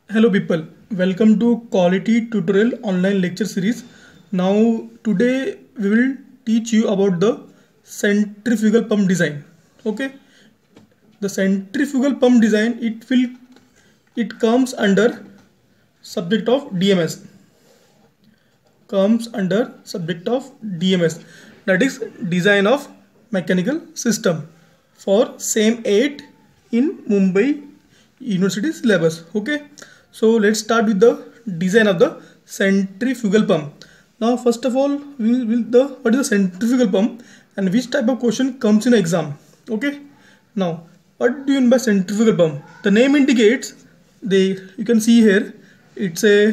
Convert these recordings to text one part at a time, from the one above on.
Hello people, welcome to quality tutorial online lecture series. Now today we will teach you about the centrifugal pump design. Okay, the centrifugal pump design it comes under subject of DMS. That is design of mechanical system for same 8 in Mumbai University syllabus. Okay, so let's start with the design of the centrifugal pump. Now first of all we will the what is the centrifugal pump and which type of question comes in exam. Okay, now what do you mean by centrifugal pump? The name indicates, you can see here it's a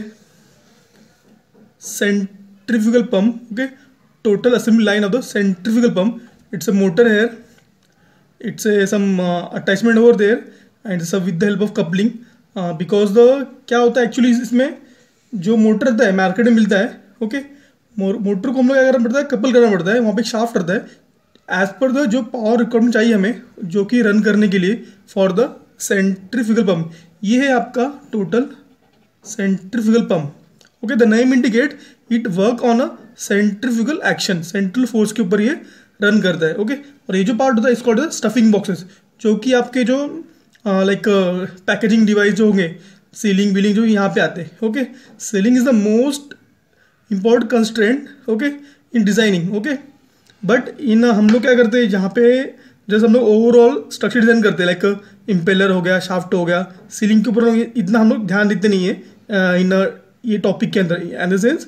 centrifugal pump. Okay, total assembly line of the centrifugal pump. It's a motor here, it's a some attachment over there and सब with the help of coupling. Because the क्या होता है actually इसमें जो motor रहता है market में मिलता है. ओके, मोटर को हम लोग क्या करना पड़ता है, कपल करना पड़ता है. वहाँ पे एक शाफ्ट रहता है एज पर द जो पावर रिक्वायरमेंट चाहिए हमें जो कि रन करने के लिए फॉर द सेंट्रीफ्यूगल पंप. ये है आपका total centrifugal pump. Okay, the name indicate it work on a centrifugal action, central force के ऊपर ये रन करता है. ओके, और ये जो पार्ट होता है इसको होता है स्टफिंग बॉक्सेस, जो कि आपके जो लाइक पैकेजिंग डिवाइस जो होंगे, सीलिंग बिलिंग जो यहाँ पे आते हैं. Okay, sealing is the most important constraint okay in designing. Okay, but इन हम लोग क्या करते हैं जहाँ पे जैसे हम लोग ओवरऑल स्ट्रक्चर डिज़ाइन करते हैं, लाइक इम्पेलर हो गया, शाफ्ट हो गया, सीलिंग के ऊपर इतना हम लोग ध्यान देते नहीं है इन ये टॉपिक के अंदर इन द सेंस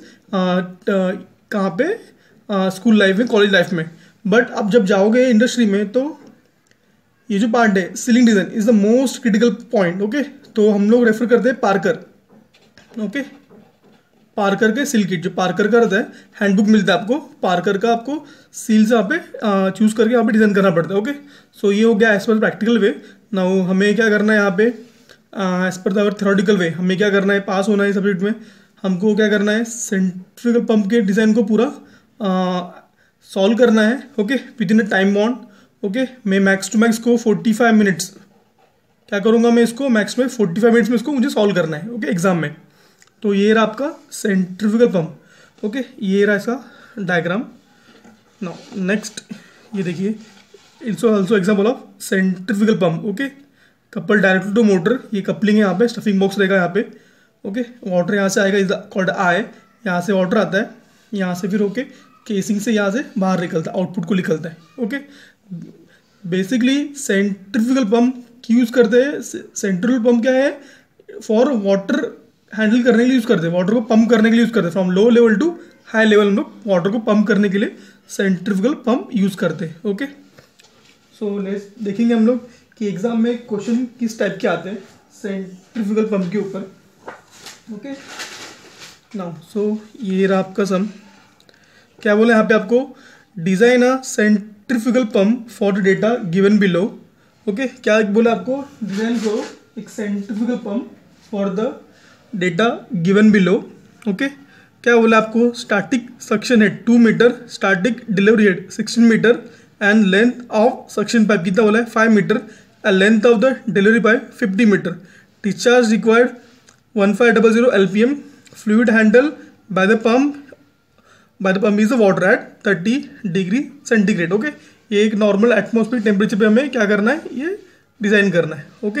कहाँ पे स्कूल लाइफ में, कॉलेज लाइफ में. बट अब जब जाओगे इंडस्ट्री में तो ये जो पार्ट है sealing design is the most critical point. Okay, तो हम लोग रेफर करते हैं पार्कर. ओके, पार्कर के सील किट, जो पार्कर का रहता है, हैंडबुक मिलता है आपको पार्कर का, आपको सील से यहाँ पे चूज़ करके यहाँ पे डिज़ाइन करना पड़ता है. ओके, सो ये हो गया as per practical way. Now हमें क्या करना है यहाँ पे एज पर आवर थ्योरेटिकल वे, हमें क्या करना है, पास होना है सब्जेक्ट में. हमको क्या करना है, सेंट्रीफ्यूगल पंप के डिज़ाइन को पूरा सॉल्व करना है. Okay, within a time bound. Okay, मैं मैक्स टू मैक्स को 45 मिनट्स क्या करूँगा, मैं इसको मैक्स में 45 मिनट्स में इसको मुझे सॉल्व करना है. ओके, एग्जाम में. तो ये रहा आपका सेंट्रीफ्यूगल पंप. ओके, ये रहा इसका डायग्राम. नाउ नेक्स्ट ये देखिए, it's also example of centrifugal pump. Okay, couple direct to motor, ये कपलिंग है यहाँ पे, स्टफिंग बॉक्स रहेगा यहाँ पे. ओके, वाटर यहाँ से आएगा, इज कॉल्ड आई, यहाँ से वाटर आता है, यहाँ से फिर ओके केसिंग से यहाँ से बाहर निकलता है, आउटपुट को निकलता है. ओके, बेसिकली सेंट्रीफ्यूगल पंप की यूज़ करते हैं. सेंट्रीफ्यूगल पंप क्या है, फॉर वाटर हैंडल करने के लिए यूज़ करते हैं, वाटर को पंप करने के लिए यूज़ करते हैं. From low level to high level हम लोग वाटर को पंप करने के लिए सेंट्रीफ्यूगल पंप यूज़ करते हैं. ओके, सो लेट्स देखेंगे हम लोग कि एग्जाम में क्वेश्चन किस टाइप के आते हैं सेंट्रीफ्यूगल पंप के ऊपर. ओके, नाउ सो ये रहा आपका सम. क्या बोले यहाँ पे आपको, design a centrifugal pump for the data given below. Okay, क्या बोला आपको, डिज़ाइन करो एक centrifugal pump for the data given below. Okay, क्या बोला आपको, static suction head 2 metre, static delivery head 16 metre and length of suction pipe कितना बोला है 5 metre, and length of the delivery pipe 50 metre. Discharge required 1500 LPM. Fluid handle by the pump is the water at 30 degree centigrade. Okay, ये एक normal atmospheric temperature पे हमें क्या करना है, ये डिज़ाइन करना है. ओके,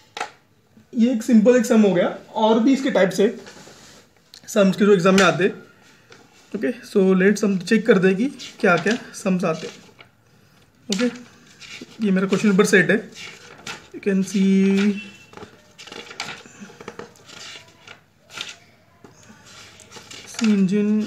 ये एक सिंपल एक सम हो गया. और भी इसके टाइप से सम्स के जो एग्जाम में आते. ओके, सो लेट्स हम चेक कर दें कि क्या क्या सम्स आते. ओके, ये मेरा क्वेश्चन नंबर सेट है, you can see. Engine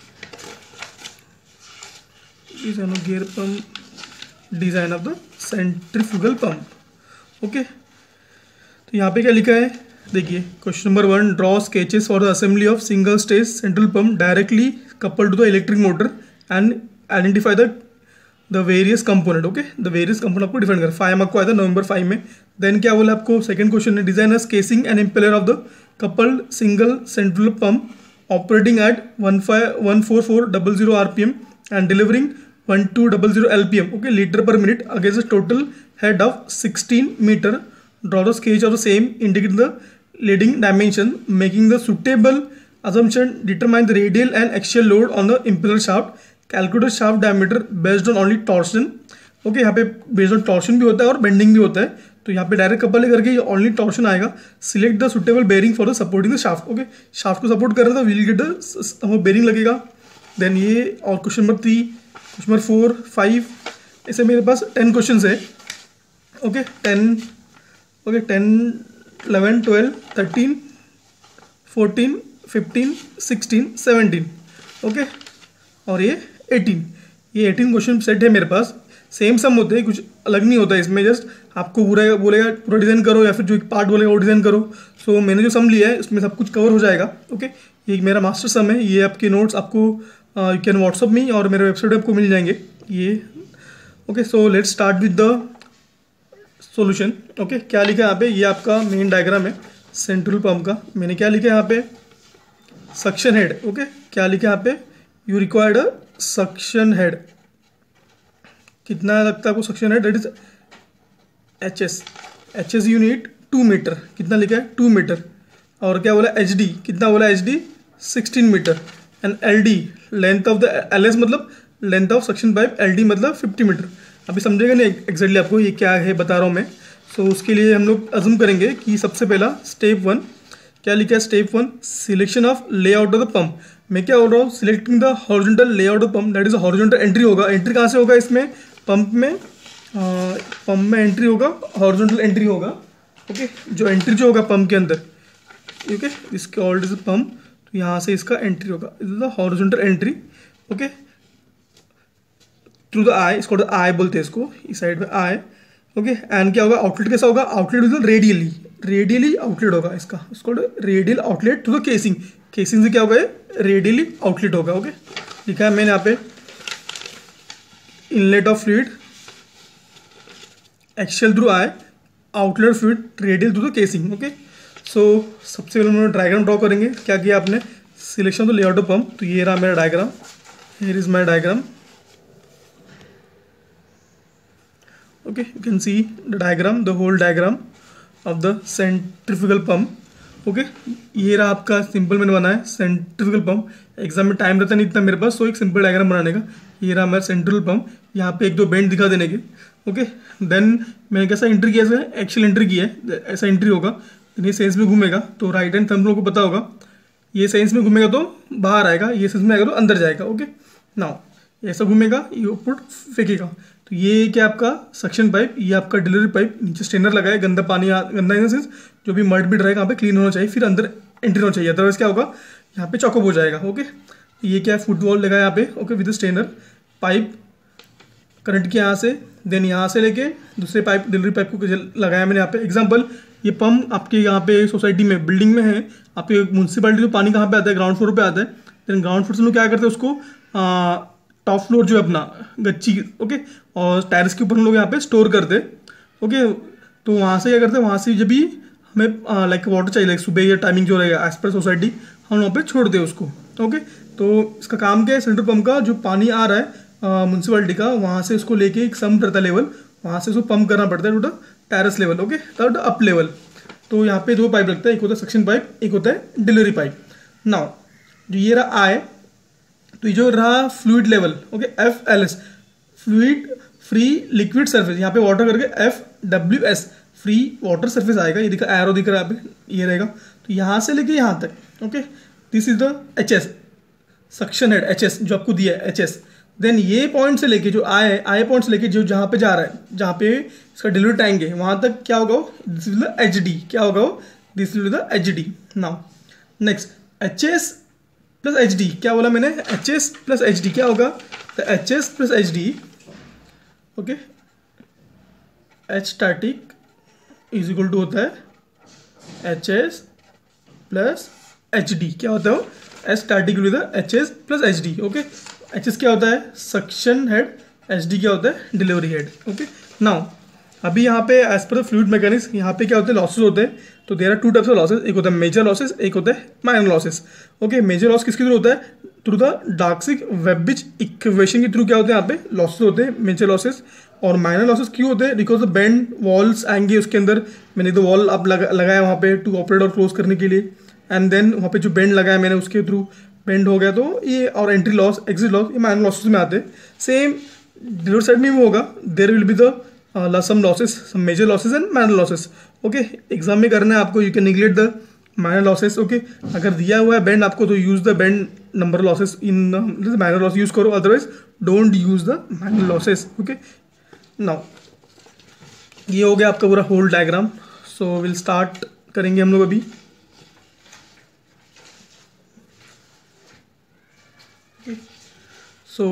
design of gear pump, design of the centrifugal pump. Okay, तो यहाँ पे क्या लिखा है देखिए, question number 1, draw sketches for the assembly of single stage central pump directly coupled to the electric motor and identify the various component. Okay, the various component आपको define कर 5 आपको आया था नवंबर 5 में. देन क्या बोला आपको, सेकंड क्वेश्चन है, design a casing and impeller of the coupled single central pump operating at 14400 RPM and delivering 1200 LPM, okay, liter per minute against a total head of 16 meter. Draw the sketch of the same indicating the leading dimension, making the suitable assumption, determine the radial and axial load on the impeller shaft, calculate shaft diameter based on only torsion. Okay, यहाँ पे based on torsion भी होता है और bending भी होता है, तो यहाँ पे डायरेक्ट कपल करके ये ओनली टॉर्शन आएगा. Select the suitable bearing for the supporting the shaft. Okay, shaft को सपोर्ट कर रहा था, विल गेट द बेरिंग लगेगा. देन ये और क्वेश्चन नंबर 3, क्वेश्चन नंबर 4, 5, ऐसे मेरे पास 10 क्वेश्चन है. Okay 10, okay 10, 11, 12, 13, 14, 15, 16, 17. ओके, और ये 18. ये 18 क्वेश्चन सेट है मेरे पास. सेम सम होते हैं, कुछ अलग नहीं होता है इसमें. जस्ट आपको पूरा बोलेगा पूरा डिज़ाइन करो, या फिर जो एक पार्ट बोलेगा वो डिज़ाइन करो. सो मैंने जो सम लिया है उसमें सब कुछ कवर हो जाएगा. ओके, ये मेरा मास्टर सम है. ये आपके नोट्स आपको यू कैन व्हाट्सअप में और मेरे वेबसाइट पर आपको मिल जाएंगे ये. Okay, so let's start with the solution. Okay, क्या लिखा है यहाँ पे, ये आपका मेन डायग्राम है सेंट्रल पंप का. मैंने क्या लिखा है यहाँ पे, सक्शन हेड. ओके, क्या लिखा है यहाँ पे, you required a suction head. कितना लगता है आपको suction head, that is H S you need 2 metre. कितना लिखा है, 2 मीटर. और क्या बोला, एच डी, कितना बोला, H D 16 metre. And L D, length of the L S मतलब length of suction pipe, L D मतलब 50 मीटर. अभी समझेगा नहीं एग्जैक्टली आपको ये क्या है बता रहा हूँ मैं. सो उसके लिए हम लोग अज्यूम करेंगे कि सबसे पहला स्टेप 1, क्या लिखा है step 1, selection of layout of the pump. मैं क्या बोल रहा हूँ, selecting the horizontal layout of pump, that is horizontal entry होगा. एंट्री कहाँ से होगा इसमें, पंप में एंट्री होगा, हॉरिजॉन्टल एंट्री होगा. ओके, जो एंट्री जो होगा पंप के अंदर, okay, this called is pump. तो यहाँ से इसका एंट्री होगा, is the horizontal entry. Okay, through the eye, इसको आई बोलते हैं इसको, इस साइड में आई. ओके, एंड क्या होगा, आउटलेट कैसा होगा, आउटलेट इज रेडियली आउटलेट होगा इसका, इसको radial outlet to the casing. Casing से क्या होगा, रेडियली आउटलेट होगा. ओके, लिखा है मैंने यहाँ पे, inlet of fluid axial through eye, outlet fluid radial through the casing. Okay, so सबसे पहले हम लोग डायग्राम ड्रॉ करेंगे. क्या किया आपने, selection of the layout of pump. तो ये रहा मेरा diagram, here is my diagram. Okay, you can see the diagram, the whole diagram of the centrifugal pump. Okay, ये रहा आपका सिंपल मैंने बनाया सेंट्रीफ्यूगल पंप. एग्जाम में टाइम रहता नहीं इतना मेरे पास, सो एक सिंपल डायग्राम बनाने का. ये रहा हमारा सेंट्रल पंप, यहाँ पे 1-2 बेंड दिखा देने के. ओके, देन मैंने कैसा एंट्री किया है, एक्चुअल एंट्री किया है, ऐसा एंट्री होगा. ये सेंस में घूमेगा तो राइट हैंड थंब लोगों को पता होगा, ये सेंस में घूमेगा तो बाहर आएगा, ये सेंस में आएगा तो अंदर जाएगा. ओके, नाउ ऐसा घूमेगा, ये ऊपर फेंकेगा. तो ये क्या आपका सक्शन पाइप, ये आपका डिलीवरी पाइप. नीचे स्ट्रेनर लगा है, गंदा पानी, गंदा इन द सेंस जो भी मड भी रहेगा यहाँ पे क्लीन होना चाहिए, फिर अंदर एंट्री होना चाहिए, अदरवाइज क्या होगा, यहाँ पे चॉकअप हो जाएगा. ओके, ये क्या है, फुटबॉल लगा है यहाँ पे. Okay, with strainer pipe current के यहाँ से, देन यहाँ से लेके दूसरे पाइप डिलीवरी पाइप को लगाया मैंने यहाँ पे. एग्जाम्पल, ये पंप आपके यहाँ पे सोसाइटी में बिल्डिंग में है, आपके म्यूनसिपालिटी में पानी कहाँ पे आता है, ग्राउंड फ्लोर पे आता है. देन ग्राउंड फ्लोर से लोग क्या करते हैं, उसको टॉप फ्लोर जो है अपना गच्ची, ओके, और टायर्स के ऊपर हम लोग यहाँ पे स्टोर करते. ओके, तो वहाँ से क्या करते हैं, वहाँ से जब भी हमें लाइक वाटर चाहिए, लाइक सुबह या टाइमिंग जो रहेगा एज पर सोसाइटी, हम वहाँ पे छोड़ते हैं उसको. ओके, तो इसका काम क्या है, सेंट्रल पंप का जो पानी आ रहा है म्यूनसिपालिटी का, वहाँ से उसको लेके एक सम रहता है लेवल, वहाँ से उसको पंप करना पड़ता है to the terrace level. Okay, to up level. तो यहाँ पे 2 पाइप लगता है, एक होता है सक्शन पाइप, एक होता है डिलीवरी पाइप. नाउ जो ये रहा आए, तो ये जो रहा fluid level, okay, FLS, fluid free liquid surface, यहाँ पे वाटर करके FWS, फ्री वाटर सरफेस आएगा. ये दिखा, एरो दिख रहा है यहाँ पे, ये रहेगा. तो यहाँ से लेके यहाँ तक, okay, this is the HS suction head, HS जो आपको दिया है HS. देन ये पॉइंट से लेके जो आई पॉइंट से लेके जो जहाँ पे जा रहा है, जहाँ पे इसका डिलीवरी टैंक है, वहाँ तक क्या होगा, दिस इज द HD. क्या होगा, this is the HD. Now next, HS plus HD, क्या बोला मैंने, HS प्लस HD क्या होगा, तो HS plus HD, okay, H static is equal to होता है HS प्लस HD. क्या होता है, H static with HS plus HD. Okay, HS क्या होता है, सक्शन हेड, HD क्या होता है, डिलीवरी हेड. ओके, नाउ अभी यहाँ पे एज पर फ्लूइड मैकेनिक्स, यहाँ पे क्या होते हैं, लॉसेस होते हैं. तो there are 2 types of losses, एक होता है मेजर लॉसेस, एक होता है minor losses. Okay, major loss किसके थ्रू होता है, through the Darcy Weisbach equation के थ्रू क्या होते हैं, यहाँ पे लॉसेस होते हैं मेजर लॉसेस. और माइनर लॉसेस क्यों होते हैं? बिकॉज द बेंड वॉल्स आएंगे उसके अंदर, मैंने तो वॉल अब लगाया वहाँ पे टू ऑपरेट और क्लोज करने के लिए, एंड देन वहाँ पे जो बेंड लगाया मैंने उसके थ्रू बेंड हो गया, तो ये और एंट्री लॉस एग्जिट लॉस ये माइनर लॉसेस में आते हैं। सेम डिलीवरी साइड में भी होगा, there will be the some losses, some major losses and minor losses. Okay, exam में करना है आपको, you can neglect the minor losses. Okay, अगर दिया हुआ है बेंड आपको तो use the bend number losses in minor loss use करो, otherwise don't use the minor losses. Okay, now ये हो गया आपका पूरा whole diagram. So will start करेंगे हम लोग अभी। सो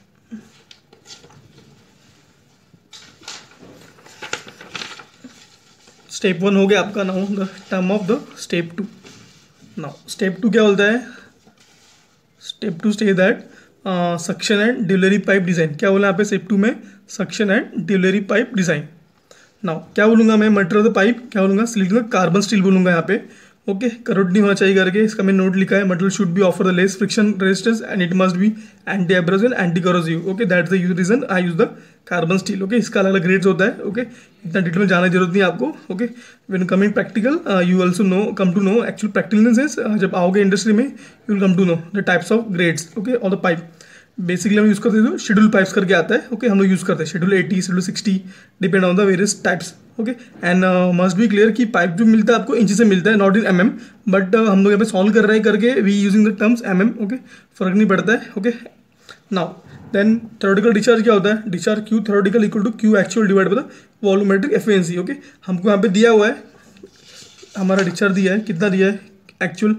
स्टेप 1 हो गया आपका। Now the term of the step 2। Now step 2 क्या बोलता है? Step 2 stay that suction and delivery pipe design. क्या बोला यहाँ पे स्टेप 2 में? Suction and delivery pipe design. Now क्या बोलूँगा मैं? मटेरियल ऑफ द पाइप क्या बोलूँगा? सिलिकॉन कार्बन स्टील बोलूँगा यहाँ पे। ओके, करोड नहीं होना चाहिए करके इसका मैंने नोट लिखा है। Material should be offer the less friction resistance and it must be anti abrasive and anti corrosive. Okay, that's the reason I use the carbon steel. Okay, इसका अलग अलग ग्रेड्स होता है। ओके, इतना डिटेल में जाने की जरूरत नहीं है आपको। Okay, when coming practical you also know come to know actual practical in sense जब आओगे इंडस्ट्री में you will come to know the types of grades. Okay, और द पाइप बेसिकली हम यूज़ करते हैं शेड्यूल पाइप्स करके आता है। ओके, हम लोग यूज़ करते हैं schedule 80, schedule 60 depend on the various types. Okay, and must be clear कि पाइप जो मिलता है आपको इंच से मिलता है, नॉट इन mm, बट हम लोग यहाँ पे सॉल्व कर रहे हैं करके we using the terms mm। Okay, फर्क नहीं पड़ता है। Okay, now then theoretical discharge क्या होता है? Discharge Q theoretical equal to Q actual divide by the volumetric efficiency. Okay, हमको यहाँ पे दिया हुआ है, हमारा डिस्चार्ज दिया है, कितना दिया है? Actual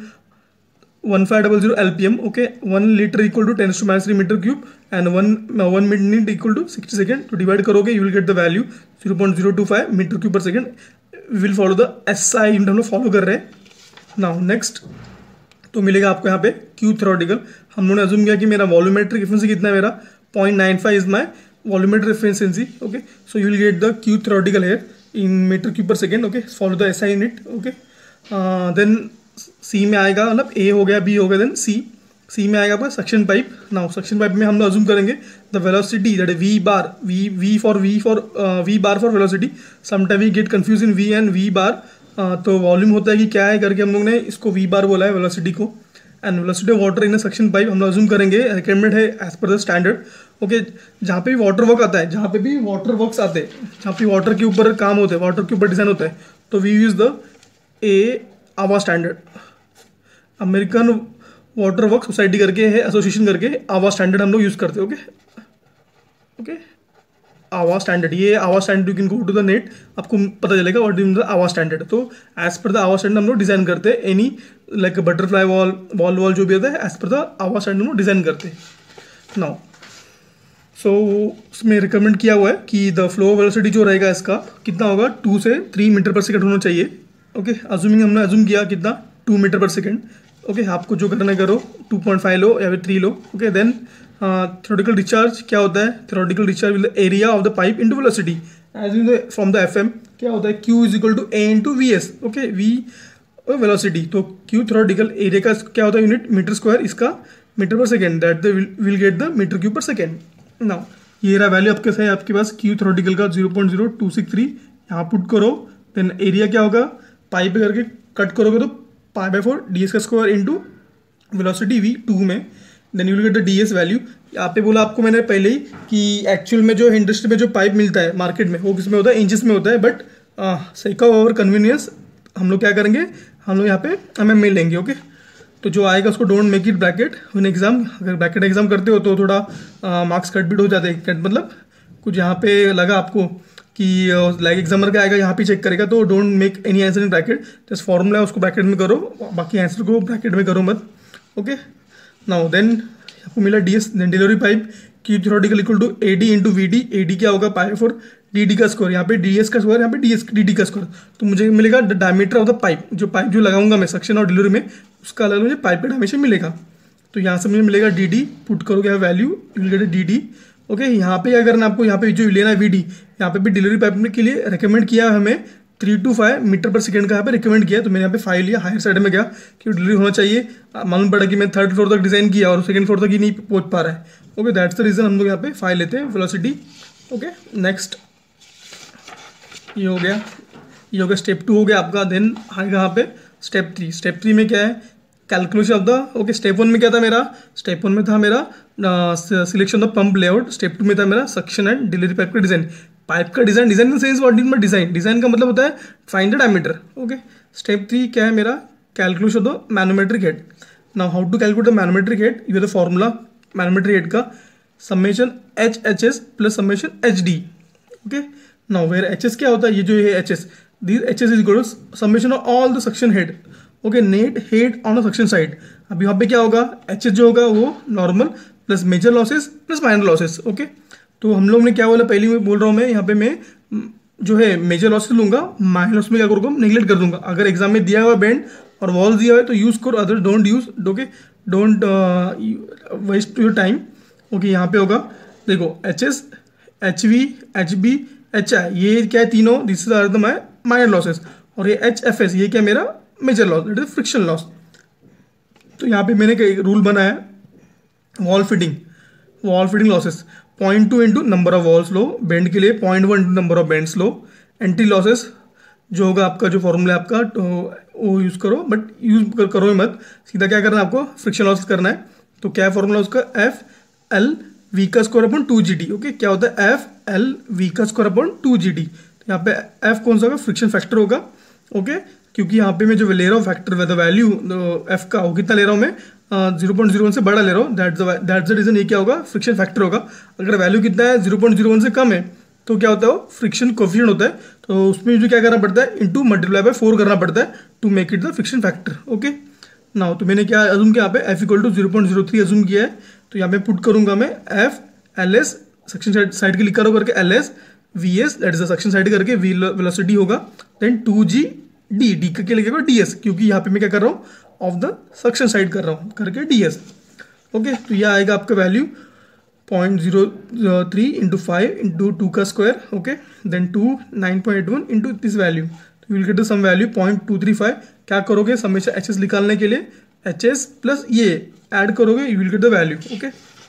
1500 LPM। Okay, 1 litre equal to 10⁻³ metre cube and 1 minute equal to 60 second. तो डिवाइड करोगे you will get the value 0.025 metre cube per second. Will follow the SI unit हम लोग फॉलो कर रहे हैं। नाउ नेक्स्ट तो मिलेगा आपको यहाँ पे क्यू थ्योरेटिकल। हम लोगों ने अज्यूम किया कि मेरा वॉल्यूमेट्रिक एफिशिएंसी कितना है? मेरा 0.95 is my volumetric efficiency. Okay, so you will get the Q theoretical here in metre cube per second. Okay, follow the SI unit. Okay, then C में आएगा, मतलब ए हो गया, बी हो गया, देन सी में आएगा आपका suction pipe. Now suction pipe में हम लोग अज्यूम करेंगे the velocity that V bar, V bar for velocity. Sometime we get confuse in V and V bar. तो वॉल्यूम होता है कि क्या है करके हम लोग ने इसको वी बार बोला है वेलोसिटी को। And velocity of water in a suction pipe हम लोग अज्यूम करेंगे रिक्वायरमेंट है as per the standard. Okay, जहाँ पे भी वाटर वर्क आता है, जहाँ पे भी वाटर वर्क्स आते हैं, जहाँ पे वाटर के ऊपर काम होते हैं, वाटर के ऊपर डिजाइन होता है, तो वी यूज द आवा standard. American water work society करके है, एसोसिएशन करके, आवा स्टैंडर्ड हम लोग यूज़ करते हैं। ओके ओके, आवा स्टैंडर्ड, ये आवा standard you can go to the net, आपको पता चलेगा व्हाट इज द आवा स्टैंडर्ड। तो एज पर द आवा स्टैंडर्ड हम लोग डिज़ाइन करते हैं एनी लाइक बटरफ्लाई वॉल जो भी होता है, एज पर द आवा स्टैंडर्ड हम लोग डिज़ाइन करते हैं। नाउ सो उसमें रिकमेंड किया हुआ है कि द फ्लो वेलोसिटी जो रहेगा इसका कितना होगा, 2 से 3 मीटर पर सेकेंड होना चाहिए। ओके, अज्यूमिंग हमने अज्यूम किया कितना, 2 मीटर पर सेकेंड। ओके, आपको जो करना है करो, 2.5 लो या फिर 3 लो। ओके, देन थ्योरेटिकल डिस्चार्ज क्या होता है? Theoretical discharge with the area of the pipe into velocity as in from the FM क्या होता है, Q is equal to A into VS। Okay, V velocity, तो Q थ्योरेटिकल एरिया का क्या होता है यूनिट, मीटर स्क्वायर, इसका metre per second, that the will get the metre cube per second. Now ये रहा वैल्यू आपके है आपके पास Q थ्योरेटिकल का 0.0263, यहाँ पुट करो। देन एरिया क्या होगा, पाइप पे करके कट करोगे तो π/4 ds का स्क्वायर इंटू वेलोसिटी V 2 में, then you will get the ds value. यहाँ पे बोला आपको मैंने पहले ही कि एक्चुअल में जो इंडस्ट्री में जो पाइप मिलता है मार्केट में वो किस में होता है, इंचेस में होता है, but sake of over convenience हम लोग क्या करेंगे, हम लोग यहाँ पे mm में लेंगे। ओके, तो जो आएगा उसको don't make it bracket in exam. अगर ब्रैकेट एग्जाम करते हो तो थोड़ा मार्क्स कट बिट हो जाते हैं, कट मतलब कुछ यहाँ पे लगा आपको कि लाइक एग्जामर का आएगा यहाँ पे चेक करेगा, तो don't make any answer in bracket, just formula है उसको ब्रैकेट में करो, बाकी आंसर को ब्रैकेट में करो मत। ओके, नाउ देन आपको मिला ds, then delivery pipe Q theoretical equal to AD into VD। AD क्या होगा, π/4 DD का स्क्वायर, यहाँ पे DS का स्क्वायर, यहाँ पे DD का स्क्वायर, तो मुझे मिलेगा the diameter of the pipe. जो पाइप जो लगाऊंगा मैं सक्शन और डिलीवरी में, उसका अलग मुझे पाइप का डायमेंशन मिलेगा। तो यहाँ से मुझे मिलेगा DD, पुट करोगे value, you will get DD। Okay, यहाँ पे क्या करना आपको, यहाँ पे जो लेना है VD, यहाँ पे भी डिलीवरी पाइप के लिए रिकमेंड किया है हमें 3 to 5 मीटर पर सेकंड का यहाँ पे रिकमेंड किया, तो मैंने यहाँ पे 5 लिया। हायर साइड में गया कि डिलीवरी होना चाहिए, मालूम पड़ा कि मैं 3rd फ्लोर तक डिज़ाइन किया और 2nd फ्लोर तक ही नहीं पहुँच पा रहा है। ओके, दैट्स द रीज़न हम लोग यहाँ पे 5 लेते हैं वेलोसिटी ओके नेक्स्ट ये हो गया, ये हो गया स्टेप 2 हो गया आपका। देन आएगा यहाँ पे स्टेप 3। स्टेप 3 में क्या है, calculation of the, okay step 1 में क्या था मेरा, स्टेप 1 में था मेरा selection of pump layout, step 2 में था मेरा सक्शन एंड डिलीवरी पाइप का डिजाइन। पाइप का design, design in sense what is my design, design का मतलब होता है find the diameter. Okay step 3 क्या है मेरा, calculation of the manometric head. Now how to calculate the manometric head, ये द फॉर्मूला मैनोमेट्रिक हेड का, summation H H S plus summation H D. Okay now where H S क्या होता है, ये जो है H S, this H S is equal to summation of all the suction head, okay net head on a suction side. अब यहाँ पे क्या होगा, एच एस जो होगा वो normal plus major losses plus minor losses. Okay तो हम लोग ने क्या बोला, पहले मैं बोल रहा हूँ मैं यहाँ पे मैं जो है मेजर लॉसेस लूंगा, माइनर लॉस में क्या करूँगा, नेग्लेक्ट कर दूंगा। अगर एग्जाम में दिया हुआ बेंड और वॉल्स दिया हुआ है तो यूज़ करो, other don't use, okay don't waste your time. Okay यहाँ पे होगा देखो H S, H V, H B, H I, ये क्या है तीनों, this is are the my minor losses, और ये एच एफ एस ये क्या मेरा major loss, that is friction loss. तो यहाँ पे मैंने एक रूल बनाया, valve fitting losses 0.2 into number of valves लो, बेंड के लिए 0.1 इंटू नंबर ऑफ बेंड्स लो। एंट्री लॉसेस जो होगा आपका, जो फॉर्मूला है आपका तो वो यूज़ करो, बट यूज़ करो ही मत, सीधा क्या करना है आपको, फ्रिक्शन लॉस करना है। तो क्या फॉर्मूला उसका, एफ एल वी का स्क्वायर अपॉन 2 GD। ओके क्या होता है, एफ एल वी का स्क्वायर अपॉन 2 GD। तो यहाँ पे एफ कौन सा होगा, फ्रिक्शन फैक्टर होगा। ओके क्योंकि यहाँ पे मैं जो ले रहा हूँ फैक्टर द वैल्यू एफ का, वो कितना ले रहा हूँ मैं, 0.01 से बड़ा ले रहा हूँ, दैट्स द रीजन, ये क्या होगा, फ्रिक्शन फैक्टर होगा। अगर वैल्यू कितना है 0.01 से कम है तो क्या होता है, वो फ्रिक्शन कोफिशिएंट होता है, तो उसमें मुझे क्या करना पड़ता है, इंटू मल्टीप्लाई बाय 4 करना पड़ता है to make it the friction factor. Okay now तो मैंने क्या अजूम किया, यहाँ पे एफ इक्वल टू 0.03 अजूम किया है। तो यहाँ पे पुट करूंगा मैं F L S, suction side के लिखा रहो करके L S V S, that is the suction side करके वेलोसिटी होगा, देन 2G डी, डी का क्या लिखेगा डी एस, क्योंकि यहाँ पे मैं क्या कर रहा हूँ, ऑफ द सक्शन साइड कर रहा हूँ करके डी एस। ओके तो यह आएगा आपका वैल्यू 0.03 इंटू 5 इंटू 2 का square, okay then 9.81 into this value, तो will get the some value 0.235। क्या करोगे, समेशन एच एस निकालने के लिए एच एस प्लस ये ऐड करोगे, you will get the value. Okay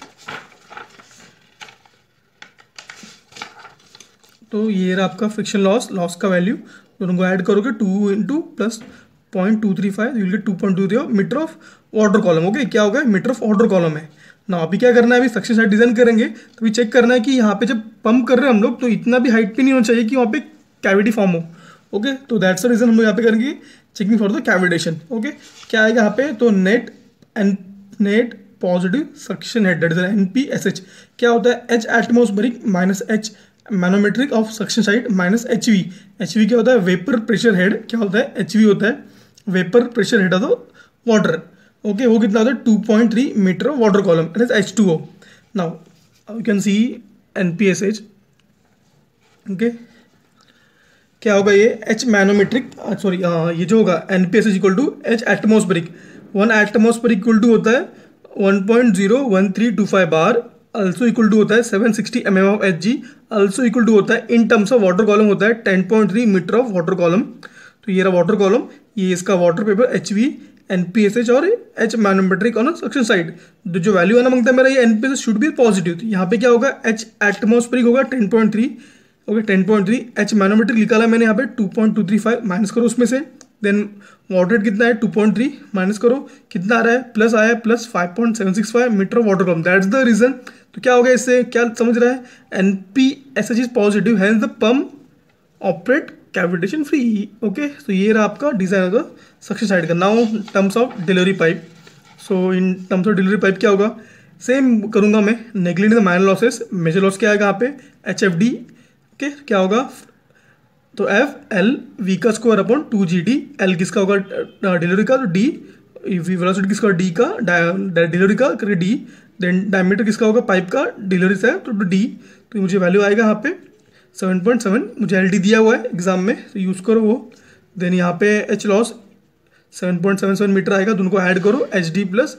तो ये रहा आपका फ्रिक्शन लॉस का वैल्यू, दोनों को ऐड करोगे 2 into plus 0.235, will get 2.23 metre of water column. Okay क्या होगा, मीटर ऑफ वाटर कॉलम है ना। अभी क्या करना है, अभी सक्शन साइड डिजाइन करेंगे तो अभी चेक करना है कि यहाँ पे जब पंप कर रहे हैं हम लोग तो इतना भी हाइट पे नहीं होना चाहिए कि वहाँ पे कैविटी फॉर्म हो। ओके तो दैट्स द रीजन हम लोग यहाँ पे करेंगे checking for the cavitation. Okay क्या आएगा यहाँ पे, तो net positive suction head, that is NPSH। क्या होता है, H atmospheric minus H manometric of suction side minus HV। HV क्या होता है, वेपर प्रेशर हेड। क्या होता है, HV होता है vapour pressure head of the water. Okay वो कितना होता है, 2.3 metre of water column, it is H2O। Now you can see NPSH। Okay क्या होगा ये, H मैनोमेट्रिक, सॉरी ये जो होगा NPSH equal to H atmospheric. 1 atmospheric equal to होता है 1.01325 बार, अल्सो इक्वल टू होता है 760 mm of Hg, also equal to होता है in terms of water column होता है 10.3 मीटर ऑफ वाटर कॉलम। तो ये रहा वाटर कॉलम, ये इसका वाटर पेपर HV, NPSH और H manometric on suction side. जो वैल्यू आना मांगता है मेरा, ये NPSH शुड बी पॉजिटिव। तो यहाँ पे क्या होगा, H एटमॉस्फेरिक होगा 10.3, ओके 10.3, H मैनोमेट्रिक निकाला मैंने यहाँ पे 2.235, माइनस करो उसमें से, देन वाटर कितना है 2.3, माइनस करो कितना आ रहा है, प्लस आया है plus 5.765 metre water column, that's the reason. तो क्या हो गया, इससे क्या समझ रहा है, NPSH is positive, hence the pump operate cavitation free. Okay तो ये रहा आपका डिजाइन होगा सक्शन साइड का। Now terms of delivery pipe, so in terms of delivery pipe क्या होगा, सेम करूंगा मैं, neglect the minor losses, major loss क्या आएगा यहाँ पे HFD। ओके क्या होगा, तो एफ एल वी का स्क्वायर अपॉन 2GD, एल किसका होगा डिलीवरी का, तो डी वेलोसिटी किसका, डी का डिलीवरी का करके डी, देन डायमीटर किसका होगा पाइप का डिलीवरी से, तो डी। तो मुझे वैल्यू आएगा यहाँ पे 7.7, मुझे LD दिया हुआ है एग्जाम में तो यूज़ करो वो। देन यहाँ पे H लॉस 7.77 मीटर आएगा, दोनों को ऐड करो HD plus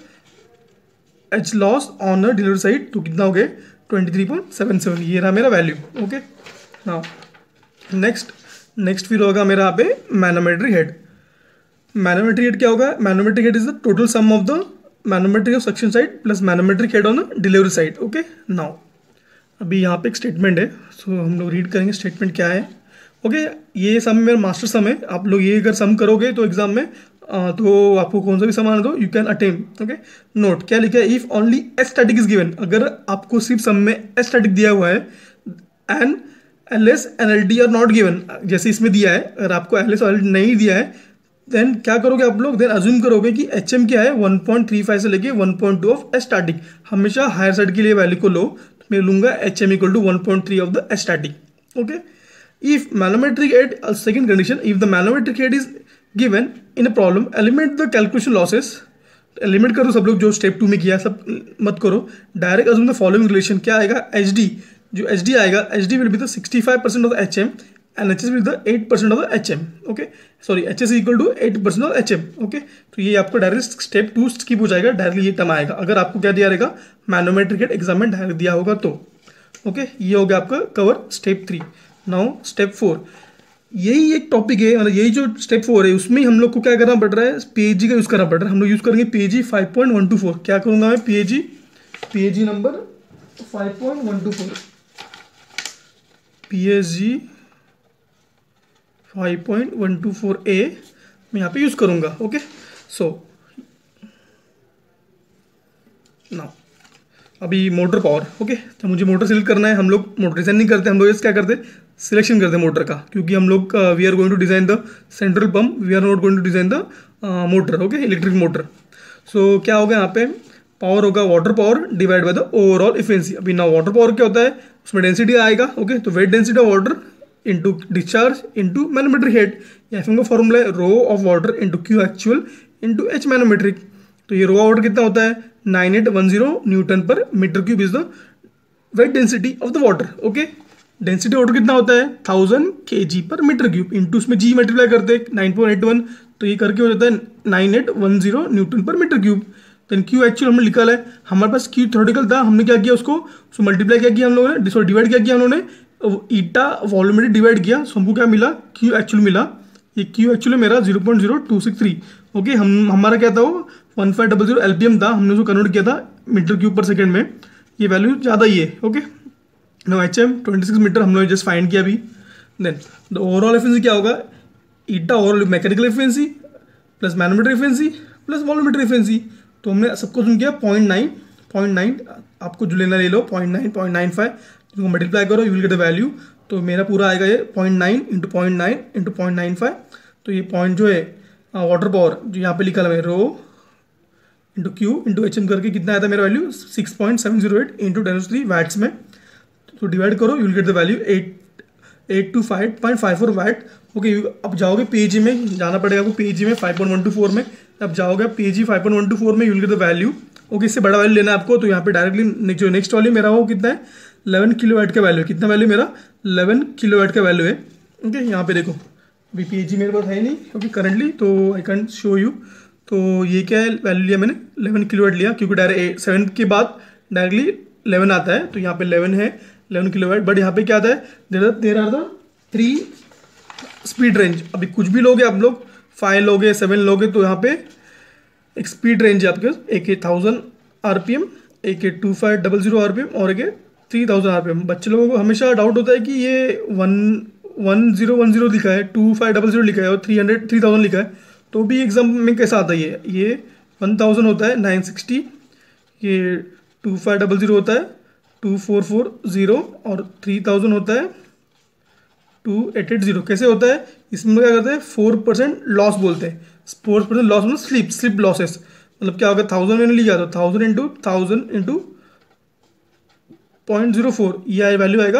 H loss on the delivery side, तो कितना हो गया 23.77, ये रहा मेरा वैल्यू। ओके नाउ नेक्स्ट फिर होगा मेरा यहाँ पे मैनोमेट्रिक हेड। मैनोमेट्रिक हेड क्या होगा, manometric head is the total sum of the manometric of suction side plus manometric head on the delivery side. Okay now अभी यहाँ पे एक स्टेटमेंट है, सो हम लोग रीड करेंगे स्टेटमेंट क्या है। ओके, ये सम मेरा मास्टर सम है, आप लोग ये अगर सम करोगे तो एग्जाम में तो आपको कौन सा भी सम आना दो you can attempt. Okay, note क्या लिखा है, if only S static is given, अगर आपको सिर्फ सम में एस स्टैटिक दिया हुआ है and L S and L D are not given, जैसे इसमें दिया है, अगर आपको एल एस और एल डी नहीं दिया है देन क्या करोगे आप लोग, देन अज्यूम करोगे कि एच एम क्या है 1.35 से लेके 1.2 ऑफ एस स्टैटिक, हमेशा हायर साइड के लिए वैल्यू को लो, तो मैं लूंगा H M equal to 1.3 of the S static. Okay, if manometric head, second condition, if the manometric head is given in a problem, eliminate the calculation losses, eliminate करो सब लोग जो स्टेप 2 में किया सब मत करो, direct assume the following relation, क्या आएगा एच डी, जो एच डी आएगा, H D will be the 65% of the H M and HS will be the 8% of the HM. Okay, sorry, HS is equal to 8% of HM. Okay, तो ये आपको direct step 2 skip हो जाएगा, directly ये term आएगा अगर आपको क्या दिया रहेगा मैनोमेट्रिक एग्जाम में डायरेक्ट दिया होगा तो। ओके, ये हो गया आपका कवर स्टेप 3। नाउ स्टेप 4, यही एक टॉपिक है, मतलब यही जो स्टेप 4 है उसमें हम लोग को क्या करना पड़ रहा है, पीएजी का यूज़ करना पड़ रहा है। हम लोग यूज़ करेंगे पीएजी 5.124। क्या करूँगा मैं, पीएजी नंबर 5.124, पीएजी 5.124A मैं यहाँ पे यूज़ करूँगा। ओके, सो नाउ अभी मोटर पावर। ओके, तो मुझे मोटर सिलेक्ट करना है, हम लोग मोटर डिज़ाइन नहीं करते, हम लोग क्या करते सिलेक्शन करते हैं मोटर का, क्योंकि हम लोग we are going to design the central pump, we are not going to design the motor. Okay, electric motor. So क्या होगा यहाँ पे, पावर होगा water power divide by the overall efficiency. अभी ना वाटर पावर क्या होता है, उसमें डेंसिटी आएगा। ओके, तो weight density of water into discharge into manometric head, या फिर फॉर्मूला है rho of water into Q actual into H manometric. तो ये रो ऑफ वाटर कितना होता है 9810 newton per metre cube is the weight density of the water. Okay, density water कितना होता है 1000 kg per metre cube into उसमें जी मल्टीप्लाई करते हैं 9.81, तो ये करके हो जाता है 9810 newton per metre cube. Then Q actual हमने निकाला है, हमारे पास क्यू थ्योरेटिकल था, हमने क्या किया उसको मल्टीप्लाई क्या किया हम लोगों ने, डिवाइड क्या किया हम लोगों ने, ईटा वॉल्यूमेट्रिक डिवाइड किया, सो हमको क्या मिला क्यू एक्चुअल मिला। ये क्यू एक्चुअल मेरा 0.0263। ओके, हमारा क्या था वो 1500 एलपीएम था, हमने उसको कन्वर्ट किया था मीटर क्यूब पर सेकंड में, ये वैल्यू ज़्यादा ही है। Okay, no H M 26 metre हम लोग जस्ट फाइंड किया अभी। देन द ओवरऑल एफिशिएंसी क्या होगा, eta overall mechanical efficiency plus manometric efficiency plus volumetric efficiency, तो हमने सबको सुन किया 0.9, आपको जो लेना ले लो 0.9, 0.95, इसको मल्टीप्लाई करो you will get the value. तो मेरा पूरा आएगा ये 0.9 इंटू 0.9 इंटू 0.95, तो ये पॉइंट जो है वाटर पावर जो यहाँ पे लिखा है rho into Q into H M करके कितना आया था मेरा वैल्यू 6.708 इंटू 10³ वैट्स में, तो डिवाइड करो you will get the value 825.54 watt. Okay, अब जाओगे पीएजी में, जाना पड़ेगा आपको पीएजी में 5.124 में, अब जाओगे पीएजी 5.124 में you will get the value. Okay, इससे बड़ा वैल्यू लेना है आपको, तो यहाँ पे डायरेक्टली जो नेक्स्ट वाली मेरा वो कितना है 11 किलोवाट का वैल्यू, कितना वैल्यू मेरा 11 किलोवाट का वैल्यू है। ओके, यहाँ पे देखो अभी पीएजी मेरे पास है नहीं क्योंकि करंटली, तो आई कैन शो यू, तो ये क्या है वैल्यू लिया मैंने 11 किलोवाट लिया, क्योंकि डायरेक्ट 7 के बाद डायरेक्टली 11 आता है, तो यहाँ पे 11 है 11 किलोवाट। बट यहाँ पे क्या आता है there are the 3 speed range. अभी कुछ भी लोगे आप लोग 5 लोगे 7 लोगे, तो यहाँ पे एक स्पीड रेंज है आपके, एक 1000 RPM, एक 2500 RPM और एक 3000 RPM। बच्चे लोगों को हमेशा डाउट होता है कि ये 1010 लिखा है, 2500 लिखा है और 3000 लिखा है, तो भी एग्जाम में कैसा आता है ये 1000 होता है 960, ये 2500 होता है 2440 और 3000 होता है 2880। कैसे होता है, इसमें क्या करते हैं 4% लॉस बोलते हैं, 4% लॉस मतलब स्लिप लॉसेस, मतलब क्या होगा 1000 मैंने लिया तो 1000 इंटू 0.04, ये वैल्यू आएगा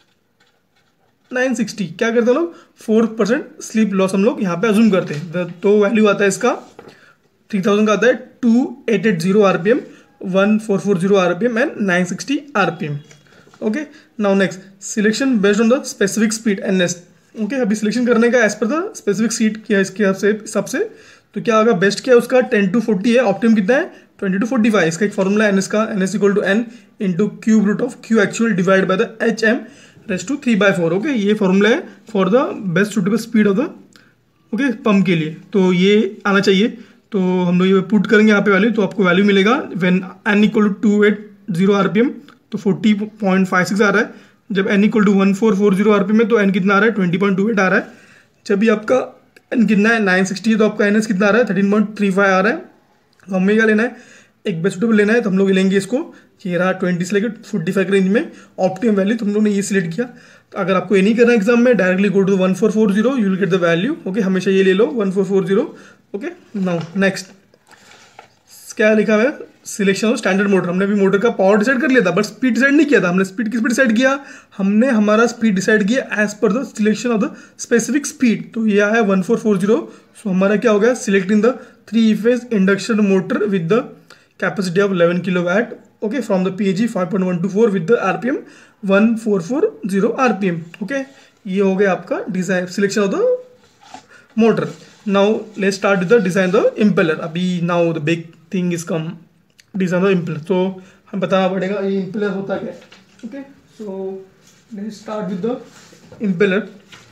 960। क्या करते हैं लोग 4% स्लिप लॉस हम लोग यहाँ पे अज्यूम करते हैं, तो वैल्यू आता है इसका 3000 का आता है 2880 RPM, 1440 RPM and 960 RPM। Okay, now next selection based on the specific speed NS। Okay, अभी सिलेक्शन करने का as per the specific seat किया इसके हिसाब से, तो क्या होगा बेस्ट क्या है उसका 10 to 40 है, ऑप्टिमम कितना है 20 to 45। इसका एक फॉर्मूला है NS का, NS equal to N into cube root of Q actual divide by the HM raise to 3/4। Okay, ये फॉर्मूला है for the best suitable speed of the okay pump के लिए, तो ये आना चाहिए। तो हम लोग ये पुट करेंगे यहाँ पे वैल्यू, तो आपको वैल्यू मिलेगा when N equal to 280 RPM, तो 40.56 आ रहा है। जब n इक्वल टू 1440 आरपीएम है तो n कितना आ रहा है 20.28 आ रहा है। जब भी आपका n कितना है 960 है तो आपका ns कितना आ रहा है 13.35 आ रहा है। तो हमें क्या लेना है, एक बेस्ट सूटेबल लेना है, तो हम लोग लेंगे इसको, ये रहा 20 से लेकर 45 रेंज में ऑप्टिमम वैल्यू, तो हम लोग ने ये सिलेक्ट किया। तो अगर आपको ये नहीं करना एग्जाम में, directly go to 1440, you will get the value. Okay, हमेशा ये ले लो 1440। ओके, नाउ नेक्स्ट क्या लिखा हुआ है, सिलेक्शन ऑफ स्टैंडर्ड मोटर। हमने भी मोटर का पावर डिसाइड कर लिया था, बट स्पीड डिसाइड नहीं किया था। हमने स्पीड किस पे डिसाइड किया, हमने हमारा स्पीड डिसाइड किया as per the selection of the specific speed. तो ये है 1440। सो हमारा क्या हो गया, selecting the 3 phase induction motor with the capacity of 11 kilowatt, okay, from the PG 5.124 with the RPM 1440 RPM। Okay, ये हो गया आपका design selection of the motor. Now let's start with the design the impeller. अभी now the big thing is come, design the impeller. तो हम बताना पड़ेगा ये इम्पेलर होता क्या है। Okay, so let's start with the impeller.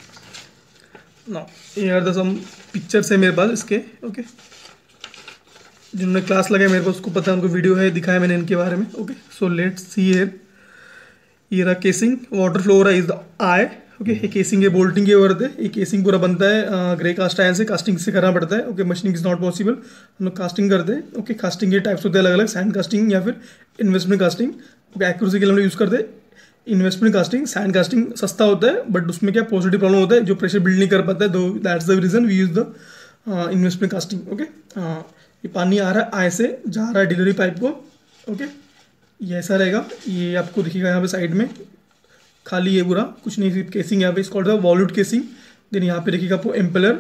Now ये आर द सम पिक्चर्स है मेरे पास इसके। ओके, जिन्होंने क्लास लगाया मेरे को उसको पता है, उनको वीडियो है, दिखाया मैंने इनके बारे में। Okay, so let's see here, ये रहा केसिंग, वाटर फ्लो हो रहा है, इज द आई। ओके, ये केसिंग है, बोल्टिंग के वर्ड है। ये केसिंग पूरा बनता है ग्रे कास्ट आयरन से, कास्टिंग से करना पड़ता है। Okay, machining is not possible, हम लोग कास्टिंग करते हैं। ओके, कास्टिंग के टाइप्स होते हैं अलग अलग, सैंड कास्टिंग या फिर इन्वेस्टमेंट कास्टिंग। ओके, एक्यूरेसी के लिए हम लोग यूज़ करते हैं इन्वेस्टमेंट कास्टिंग। सैंड कास्टिंग सस्ता होता है, बट उसमें क्या पॉजिटिव प्रॉब्लम होता है, जो प्रेशर बिल्ड नहीं कर पाता है, दो that's the reason we use the investment casting. Okay, ये पानी आ रहा है आई से, जा रहा है डिलीवरी पाइप को। ओके, ये ऐसा रहेगा, ये आपको दिखेगा यहाँ पे साइड में खाली है पूरा, कुछ नहीं, सिर्फ केसिंग यहाँ पे, इसको वॉल्यूट केसिंग। देन यहाँ पे देखिएगा आपको एम्पेलर।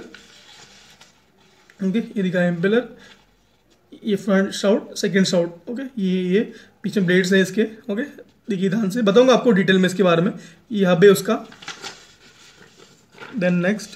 ओके, ये दिखा एम्पेलर, ये front shroud, second shroud. Okay, ये पीछे ब्लेड्स है इसके। ओके, देखिए ध्यान से बताऊंगा आपको डिटेल में इसके बारे में। यहाँ पे उसका देन नेक्स्ट।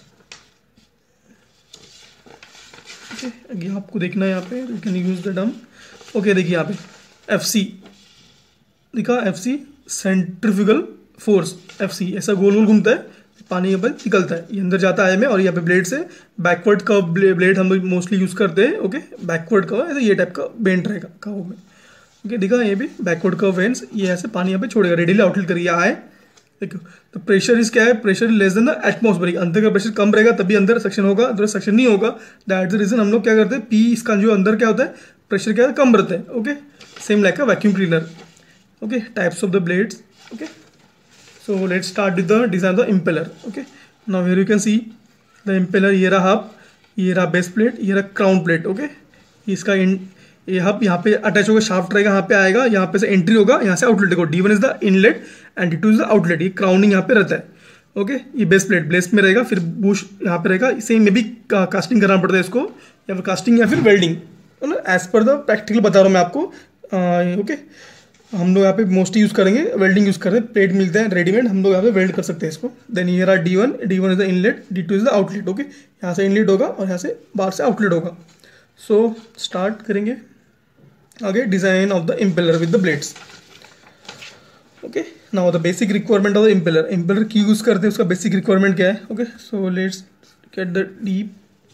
ओके, ये आपको देखना है यहाँ पे, you can use the dam. Okay, देखिए यहाँ पे FC दिखा, FC सेंट्रीफ्यूगल फोर्स, FC ऐसा गोल गोल घूमता है, पानी यहाँ पर निकलता है, ये अंदर जाता है में, और यहाँ पे ब्लेड से बैकवर्ड का ब्लेड हम लोग मोस्टली यूज़ करते हैं। ओके, बैकवर्ड का ऐसा ये टाइप का बेंड रहेगा काव में। ओके, दिखा ये भी बैकवर्ड का वेंस, ये ऐसे पानी यहाँ पे छोड़ेगा, रेडियली आउटलेट करिए आए। देखो, तो प्रेशर इस क्या है, pressure less than the atmospheric, अंदर का प्रेशर कम रहेगा तभी अंदर सक्शन होगा, अदर सक्शन नहीं होगा। दैट द रीजन हम लोग क्या करते हैं, P इसका जो अंदर क्या होता है, प्रेशर क्या है, कम रहता है। Okay, same like a vacuum cleaner. Okay, types of the blades. Okay, so let's start with the design of the impeller. Okay, now here you can see the impeller, ये रहा हब, ये रहा base plate, ये रहा crown plate. Okay, इसका ये hub यहाँ पे अटैच होगा, शाफ्ट रहेगा, यहाँ पे आएगा, यहाँ पे से एंट्री होगा, यहाँ से आउटलेट होगा। D1 is the inlet and D2 is the outlet. ये क्राउनिंग यहाँ पे रहता है। ओके, ये बेस प्लेट बेस में रहेगा, फिर बुश यहाँ पे रहेगा। सेम में भी कास्टिंग करना पड़ता है इसको, या फिर कास्टिंग या फिर welding, as per the practical बता रहा हूँ मैं आपको। ओके, हम लोग यहाँ पे मोस्टली यूज़ करेंगे, वेल्डिंग यूज़ करते हैं, प्लेट मिलते हैं रेडीमेड, हम लोग यहाँ पे वेल्ड कर सकते हैं इसको। देन ये रहा D1 is the inlet, D2 is the outlet. Okay, यहाँ से इनलेट होगा और यहाँ से बाहर से आउटलेट होगा। सो स्टार्ट करेंगे आगे design of the impeller with the blades. Okay, now the basic requirement of the impeller. Impeller की यूज़ करते हैं, उसका बेसिक रिक्वायरमेंट क्या है। Okay, so let's get the deep.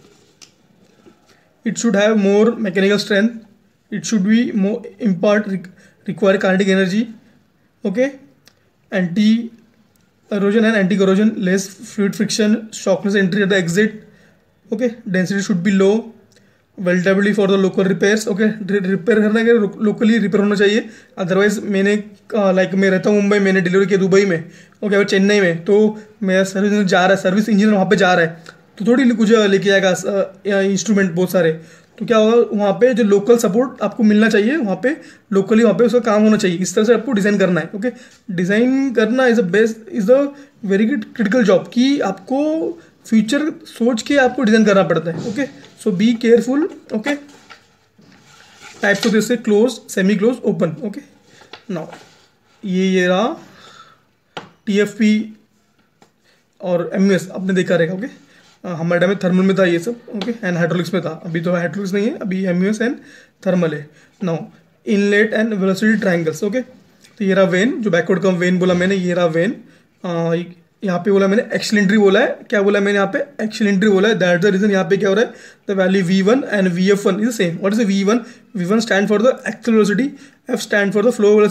It should have more mechanical strength, it should be more impart require kinetic energy. Okay, anti erosion and anti corrosion, less fluid friction, shockness entry at the exit. Okay, density should be low, weldability for the local repairs. Okay, repair करना है locally repair होना चाहिए, otherwise मैंने like मैं रहता हूँ मुंबई, मैंने delivery किया दुबई में, ओके, और चेन्नई में, तो मेरा सर्विस जा रहा है, सर्विस इंजीनियर वहाँ पे जा रहा है, तो थोड़ी कुछ लेके जाएगा इंस्ट्रूमेंट बहुत सारे, तो क्या होगा वहाँ पे जो लोकल सपोर्ट आपको मिलना चाहिए, वहाँ पे लोकली वहाँ पे उसका काम होना चाहिए। इस तरह से आपको डिज़ाइन करना है। ओके, डिज़ाइन करना is a very critical job, कि आपको फ्यूचर सोच के आपको डिज़ाइन करना पड़ता है। Okay, so be careful. Okay, types of this close, semi close, open. Okay, now ये रहा TFP और MUS आपने देखा रहेगा। ओके, हमारे टाइम में थर्मल में था ये सब। ओके, एंड हाइड्रोलिक्स में था, अभी तो हाइड्रोलिक्स नहीं है, अभी MUS एंड थर्मल है। Now inlet and velocity triangles. Okay, तो ये रहा वेन, जो बैकवर्ड का वेन बोला मैंने, ये रहा वेन। यहाँ पे बोला मैंने एक्सीलेंट्री बोला है, क्या बोला मैंने यहाँ पे एक्सीलेंट्री बोला है, दैट द रीजन यहाँ पे क्या हो रहा है, the value V1 and VF1 is the same. What is V1? V1 stand for the actual velocity, F stand for the flow velocity,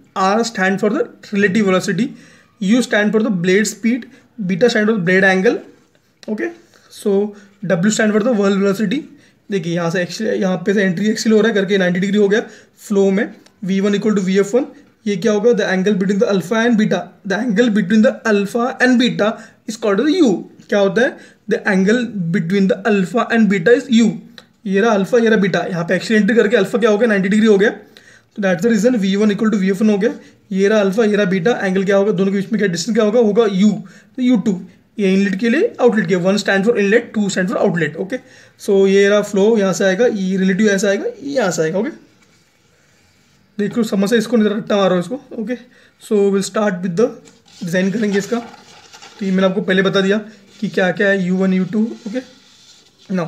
R stand for the relative velocity, U stand for the blade speed, beta stand for the blade angle. Okay, so W stand for the whirl velocity. देखिए यहाँ से यहाँ पे से entry axle हो रहा है करके 90 डिग्री हो गया फ्लो में. V1 equal to VF1. ये क्या होगा, the angle between the alpha and beta. The angle between the alpha and beta is called U. क्या होता है, the angle between the alpha and beta is U. ये रहा alpha, ये रहा बीटा. यहाँ पे एक्सिल एंट्री करके अल्फा क्या हो गया, 90 डिग्री हो गया. तो that's the reason V1 equal to VF1 हो गया. ये रहा अल्फा, ये रहा बीटा. एंगल क्या होगा, दोनों के बीच में क्या डिस्टेंस क्या होगा, U. तो U2. ये इनलेट के लिए, आउटलेट के लिए. 1 stand for inlet, 2 stand for outlet. Okay, so ये रहा फ्लो, यहाँ से आएगा, ये रिलेटिव ऐसा आएगा, ये यहाँ से आएगा. ओके, देख लो समझ से, इसको नहीं रट्टा मारो इसको. Okay, so will start with the design करेंगे इसका. तो ये मैंने आपको पहले बता दिया कि क्या क्या है, U1 U2. Okay, now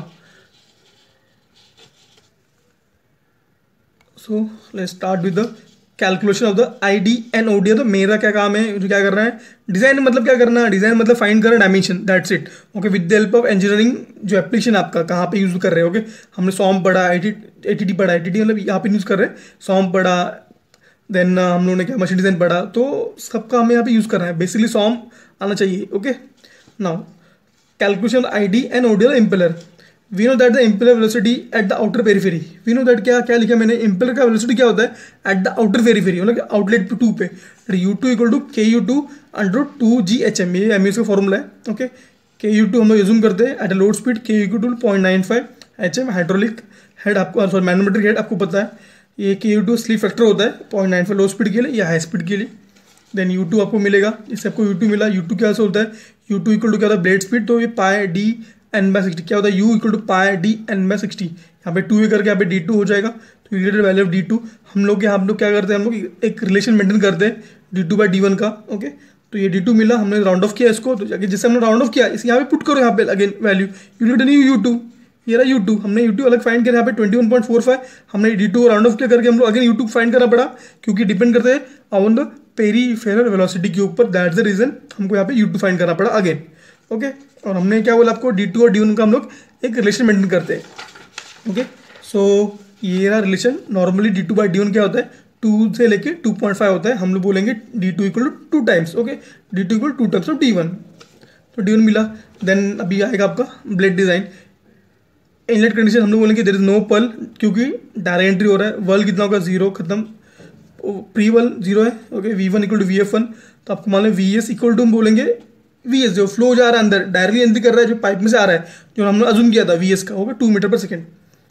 so let's start with the calculation of the ID and OD. तो मेरा क्या काम है, मुझे क्या करना है, डिज़ाइन मतलब क्या करना है, डिज़ाइन मतलब फाइंड करना dimension, that's it. Okay, with the help of engineering जो एप्लीकेशन आपका कहाँ पे यूज़ कर रहे हो. ओके, हमने सॉम पढ़ा, ATT पढ़ा, ATT मतलब यहाँ पे यूज़ कर रहे हैं, सॉम पढ़ा, देन हम लोगों ने क्या मशीन डिज़ाइन पढ़ा, तो सबका हमें यहाँ पे यूज़ करना है. बेसिकली सॉम आना चाहिए. Okay, now calculation ID and OD the impeller. We know that the impeller velocity at the outer periphery. We know that क्या क्या लिखा मैंने, इम्पेलर का वेलोसिटी क्या होता है एट द आउटर पेरीफेरी, मतलब आउटलेट टू पे. U2 equal to KU2 under 2GHM. ये एमयूज का फॉर्मूला है. ओके, KU2 हम लोग एज्यूम करते हैं at a load speed, KU2 0.95 HM. Hydraulic head आपको, सॉरी मैग्नेटोमेट्रिक हेड आपको पता है. ये KU2 स्लीप फैक्टर होता है 0.95 लो स्पीड के लिए या हाई स्पीड के लिए. देन U2 आपको मिलेगा, इससे आपको U2 मिला. U2 क्या से होता है, U2 इक्वल टू क्या होता है ब्लेड स्पीड, तो ये पाई D n/60 क्या होता है, U equal to pi D n/60. यहाँ पे 2 करके यहाँ पे D2 हो जाएगा. तो you get the value of D2. हम लोग क्या करते हैं, हम लोग एक रिलेशन मेंटेन करते हैं D2/D1 का. ओके, तो ये D2 मिला, हमने राउंड ऑफ किया इसको, तो जाके जिससे हमने राउंड ऑफ किया इस यहाँ पे पुट करो, यहाँ पे again value you get new U2. ये रहा U2. हमने U2 अलग फाइंड किया, यहाँ पे 21.45. हमने D2 राउंड ऑफ किया करके हम लोग अगेन U2 फाइंड करना पड़ा, क्योंकि डिपेंड करते हैं ऑन द पेरीफेरल वेलोसिटी के ऊपर. दैट्स द रीजन हमको यहाँ पे U2 फाइंड करना पड़ा अगेन. ओके, और हमने क्या बोला आपको, D2 और D1 का हम लोग एक रिलेशन मेंटेन करते हैं. ओके, सो ये रहा रिलेशन. नॉर्मली D2/D1 क्या होता है, 2 से लेके 2.5 होता है. हम लोग बोलेंगे D2 equal to 2 times. Okay, D2 equal 2 times of D1. तो D1 मिला. देन अभी आएगा आपका ब्लेड डिज़ाइन. इनलेट कंडीशन हम लोग बोलेंगे देयर इज नो पर्ल, क्योंकि डायरेक्ट एंट्री हो रहा है. वर्ल कितना होगा, 0 खत्म, प्री वर्ल 0 है. Okay, V1 equal to VF1. तो आपको मान लो VS इक्वल टू हम बोलेंगे VS, जो फ्लो जा रहा है अंदर, डायरेक्टली एंट्री कर रहा है, जो पाइप में से आ रहा है, जो हमने अजूम किया था VS का होगा 2 metre per second.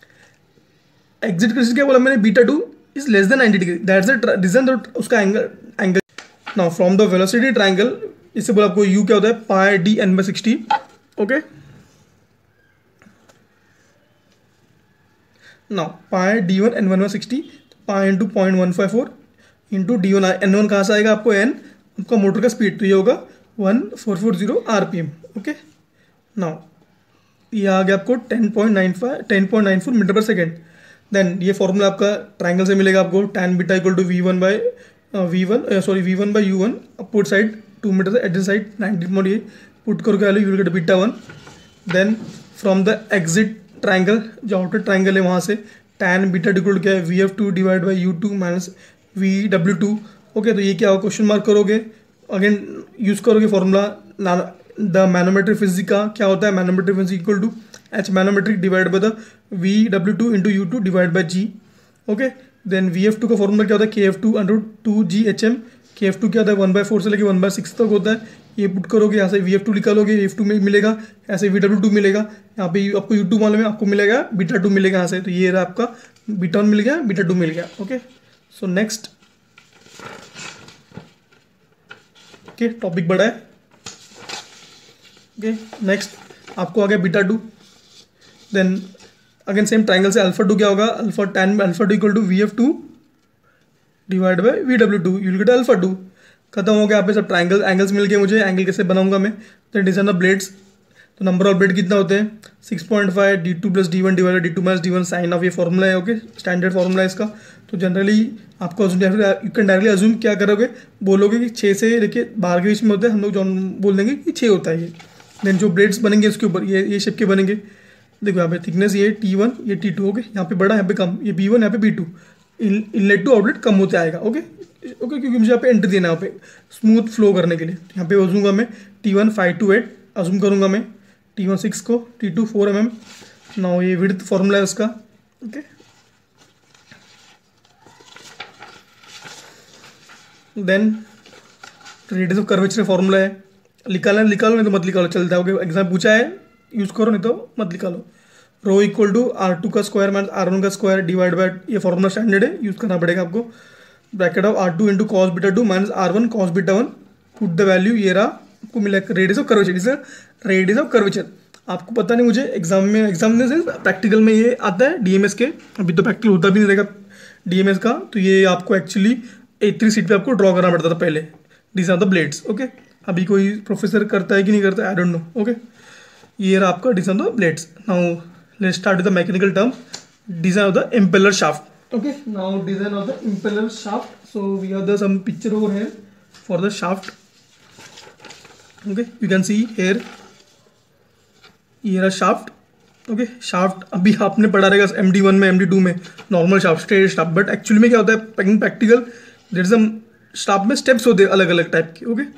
Exit condition क्या बोला मैंने, β2 is less than 90 degree. That's the reason उसका angle. Now from the velocity triangle, इससे बोला आपको U क्या होता है, pi D n/60. Okay, now pi D1 n1/60, pi into 0.154 into D1 n1 कहाँ से आएगा आपको, n आपका मोटर का स्पीड, तो ये होगा 1440 RPM. ओके, नाउ ये आ गया आपको 10.94 मीटर पर सेकेंड. देन ये फॉर्मूला आपका ट्राइंगल से मिलेगा आपको, tan beta equal to V1/U1 opposite side 2 metre, adjacent side 90.8. Put करके value you will get β1. Then from the exit triangle, जो आउटर ट्राइंगल है वहाँ से tan बीटा इक्वल टू क्या है, VF2 divide by U2 minus VW2. Okay, तो ये क्या होगा, क्वेश्चन मार्क करोगे, अगेन यूज़ करोगे फॉर्मूला द मैनोमेट्रिक फिजिक्स का. क्या होता है, manometric physics equal to H manometric divide by the VW2 into U2 divide by G. Okay, then VF2 का फॉर्मूला क्या होता है, KF2 अंडर 2GHM. KF2 क्या होता है, 1/4 से लेके 1/6 तक होता है. ये पुट करोगे, यहाँ से VF2 निकालोगे, VF2 में मिलेगा, यहाँ से VW2 मिलेगा, यहाँ पे आपको U2 मालूम है, आपको मिलेगा β2 मिलेगा यहाँ से. तो ये रहा आपका β1 मिल गया, β2 मिल गया. Okay, so next. Okay, topic बड़ा है. ओके, नेक्स्ट आपको आ गया β2. देन अगेन सेम ट्राइंगल से α2 क्या होगा, tan α2 equal to VF2 divide by VW2. You will get α2. खत्म हो गया. यहाँ पे सब ट्राइंगल एंगल्स मिल गए मुझे. एंगल कैसे बनाऊंगा मैं, तो डिजाइन ऑफ ब्लेड्स. तो नंबर ऑफ ब्लेड कितना होते हैं, 6.5 D2 plus D1 divide D2 minus D1 sine of, ये फॉर्मूला है. ओके, स्टैंडर्ड फॉर्मूला है इसका. तो जनरली आपको यू कैन डायरेक्टली अज्यूम क्या करोगे, बोलोगे कि 6 से लेके 12 के बीच में होता है. हम लोग जो बोल देंगे कि 6 होता है ये. देन जो ब्लेड्स बनेंगे इसके ऊपर ये शेप के बनेंगे. देखो यहाँ पे थिकनेस ये T1 ये T2. ओके, यहाँ पे बड़ा यहाँ पे कम, ये B1 यहाँ पे B2. इनलेट टू आउटलेट कम होते आएगा. ओके, ओके, क्योंकि मुझे यहाँ पे एंट्री देना है, यहाँ पे स्मूथ फ्लो करने के लिए। यहाँ पे बजूंगा मैं T1 528 अजूम करूँगा मैं, T1 6 को, T2 4 mm। नाउ ये विड्थ फॉर्मूला है उसका। Okay, then radius of curvature formula है, निकालो नहीं तो मत निकालो, चलता है। ओके, एग्जाम पूछा है, यूज़ करो नहीं तो मत निकालो। रो इक्वल टू R2 का स्क्वायर माइनस R1 का स्क्वायर डिवाइड बाय, ये फॉर्मूला स्टैंडर्ड है, यूज़ करना पड़ेगा आपको। Bracket of R2 into cos beta 2 minus R1 cos beta 1, put the value, ये रहा, आपको मिला रेडियस ऑफ कर्वेचर। इसे रेडियस ऑफ कर्वेचर आपको पता नहीं, मुझे एग्जाम में से प्रैक्टिकल में ये आता है DMS के, अभी तो प्रैक्टिकल होता भी नहीं रहेगा DMS का, तो ये आपको एक्चुअली A3 सीट पे आपको ड्रॉ करना पड़ता था पहले। This are the blades. Okay, अभी कोई प्रोफेसर करता है कि नहीं करता है, आई डोंट नो। ओके, ये रहा आपका design of the blades. Now let's start with the mechanical term, design of the impeller shaft. Okay, now design of the impeller shaft. So we have the some picture over here for the shaft. Okay, you can see here, ये रहा shaft. Okay, shaft अभी आपने पढ़ा रहेगा MD1 में, MD2 में normal shaft, straight shaft, but actually में क्या होता है प्रैक्टिकल, देयर इज शाफ्ट में स्टेप्स होते हैं अलग अलग टाइप के। ओके,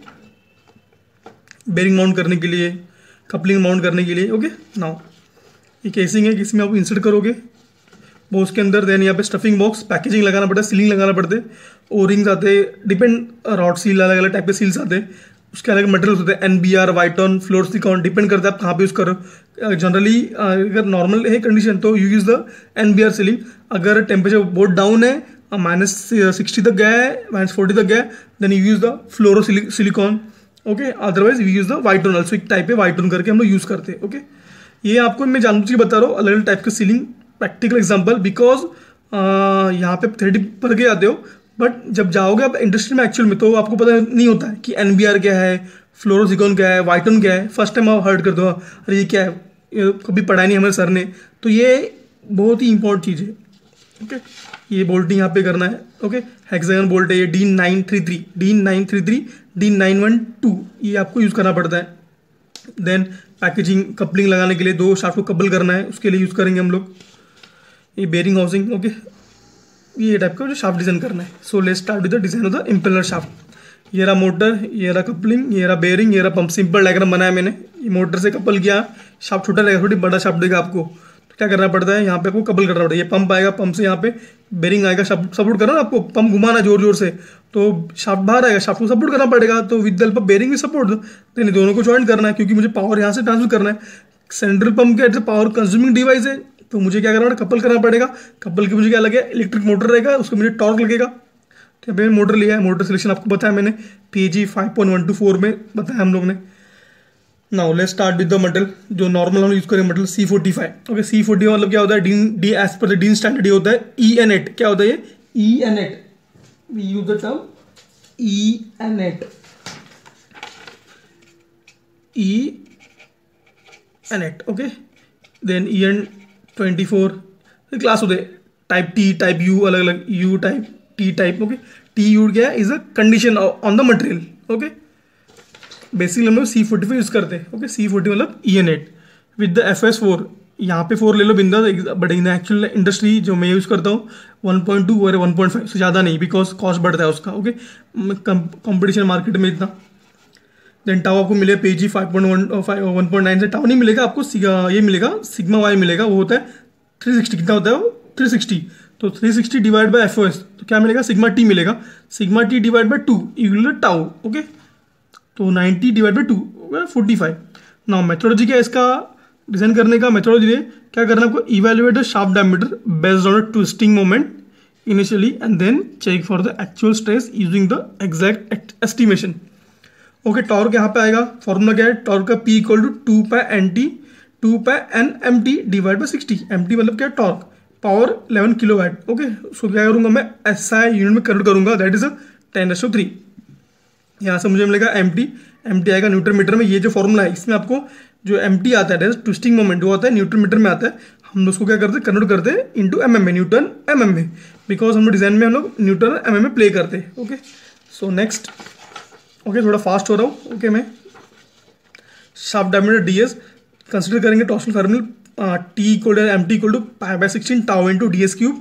बेरिंग माउंट करने के लिए, कपलिंग माउंट करने के लिए। ओके, नाउ ये केसिंग है, किसी में आप इंसर्ट करोगे वो उसके अंदर, देन यहाँ पे स्टफिंग बॉक्स, पैकेजिंग लगाना पड़ता है, सीलिंग लगाना पड़ते हैं, ओ रिंग्स आते हैं, डिपेंड, रॉड सील अलग अलग टाइप के सील्स आते हैं, उसके अलग मटेरियल्स होते हैं, NBR, Viton, fluoro silicone, depend करता है आप कहाँ पे यूज़ करो। जनरली अगर नॉर्मल है कंडीशन तो you use the NBR sealing. अगर टेम्परेचर बहुत डाउन है, -60 तक गया है, -40 तक गया है, then you use the fluoro silicone. Okay, otherwise you use the Viton, also एक टाइप है वाइटॉन करके हम लोग यूज़ करते हैं। ओके, ये आपको मैं जानबूझ के बता रहा हूँ अलग अलग टाइप के सीलिंग, प्रैक्टिकल एग्जांपल, बिकॉज यहाँ पे 3D पढ़ के आते हो, बट जब जाओगे आप इंडस्ट्री में एक्चुअल में तो आपको पता नहीं होता है कि NBR क्या है, फ्लोरोसिलिकॉन क्या है, वाइटॉन क्या है। फर्स्ट टाइम आप हर्ट कर दो, अरे ये क्या है, ये कभी पढ़ाया नहीं हमारे सर ने, तो ये बहुत ही इंपॉर्टेंट चीज़ है। ओके, ये बोल्टिंग यहाँ पे करना है। ओके, हेक्सागन बोल्ट है ये, D933, D933, D912, ये आपको यूज़ करना पड़ता है। देन पैकेजिंग, कपलिंग लगाने के लिए, दो शाफ्ट को कपल करना है, उसके लिए यूज़ करेंगे हम लोग। ये बेरिंग हाउसिंग। ओके, ये टाइप का जो शाफ्ट डिजाइन करना है। So let's start with the design of the impeller shaft. ये रहा मोटर, ये रहा कपलिंग, ये रहा बेरिंग, ये रहा पंप। सिंपल डायग्राम बनाया मैंने, ये मोटर से कपल किया, शाफ्ट छोटा रहेगा, थोड़ी बड़ा शाफ्ट देगा आपको, तो क्या करना पड़ता है, यहाँ पे आपको कपल करना पड़ता है। ये पंप आएगा, पंप से यहाँ पे बेरिंग आएगा, सपोर्ट करना आपको, पंप घुमाना जोर जोर से, तो शाफ्ट बाहर आएगा, शाफ्ट को सपोर्ट करना पड़ेगा, तो with the help of bearing भी सपोर्ट दो, तो दोनों को ज्वाइन करना है, क्योंकि मुझे पावर यहाँ से ट्रांसफर करना है। सेंट्रल पंप का पावर कंज्यूमिंग डिवाइस है, तो मुझे क्या करना पड़ेगा, कपल करना पड़ेगा। कपल के मुझे क्या लगेगा, इलेक्ट्रिक मोटर रहेगा, उसको मुझे टॉर्क लगेगा। तो यहाँ पे मोटर लिया है, मोटर सिलेक्शन आपको बताया मैंने, PG 5.124 में बताया हम लोग ने। Now let's start with the material, जो नॉर्मल हम यूज करेंगे मटेरियल C45। ओके, C45 मतलब क्या होता है, the as per the DIN standard ये होता है EN8। क्या होता है ये, EN8, we use the term EN8, EN8। Okay, then EN24 class होते हैं, टाइप T, टाइप U, अलग अलग U type, T type. Okay, TU क्या है, is a condition on the material. Okay, basically हम लोग C45 यूज करते हैं। ओके, C40 मतलब EN8 विद द FS4, यहाँ पे 4 ले लो बिंदा, बट इन एक्चुअल इंडस्ट्री जो मैं यूज़ करता हूँ 1.2 और 1.5 से ज़्यादा नहीं, बिकॉज कॉस्ट बढ़ता है उसका। ओके, कंपटीशन मार्केट में इतना। देन टाउ आपको मिलेगा PG 1.9 से टाउ नहीं मिलेगा आपको, ये मिलेगा सिग्मा वाई मिलेगा, वो होता है 360। कितना होता है वो, 360, तो 360 डिवाइड बाय FOS, तो क्या मिलेगा, सिग्मा T मिलेगा, sigma T divide by 2 equal to tau. Okay, तो 90 डिवाइड बाय 2 45। नाउ मेथोडोलॉजी क्या है इसका डिजाइन करने का, मेथोडोलॉजी क्या करना है आपको, evaluate the shaft diameter based on twisting moment initially and then check for the actual stress using the exact estimation. Okay, torque यहाँ पे आएगा, फॉर्मूला क्या है, टॉर्क का P equal to 2πNT divide by 60। MT मतलब क्या है, torque, power 11 kilowatt. Okay, so क्या करूँगा मैं, SI यूनिट में कन्वर्ट करूँगा, दैट इज 10⁻3। यहाँ से मुझे मिलेगा MT आएगा न्यूटन मीटर में। ये जो फॉर्मूला है इसमें आपको जो MT आता है ट्विस्टिंग मोमेंट, वो आता है न्यूटन मीटर में आता है, हम उसको क्या करते हैं, कन्वर्ट करते हैं इंटू MM में, न्यूटन MM में, बिकॉज हम लोग डिजाइन में हम लोग न्यूटन MM में प्ले करते हैं। Okay, so next. ओके, थोड़ा फास्ट हो रहा हूँ। ओके, मैं शाफ्ट डायमीटर DS कंसिडर करेंगे, torsional formula T equal to MT equal to π/16 tau into DS cube.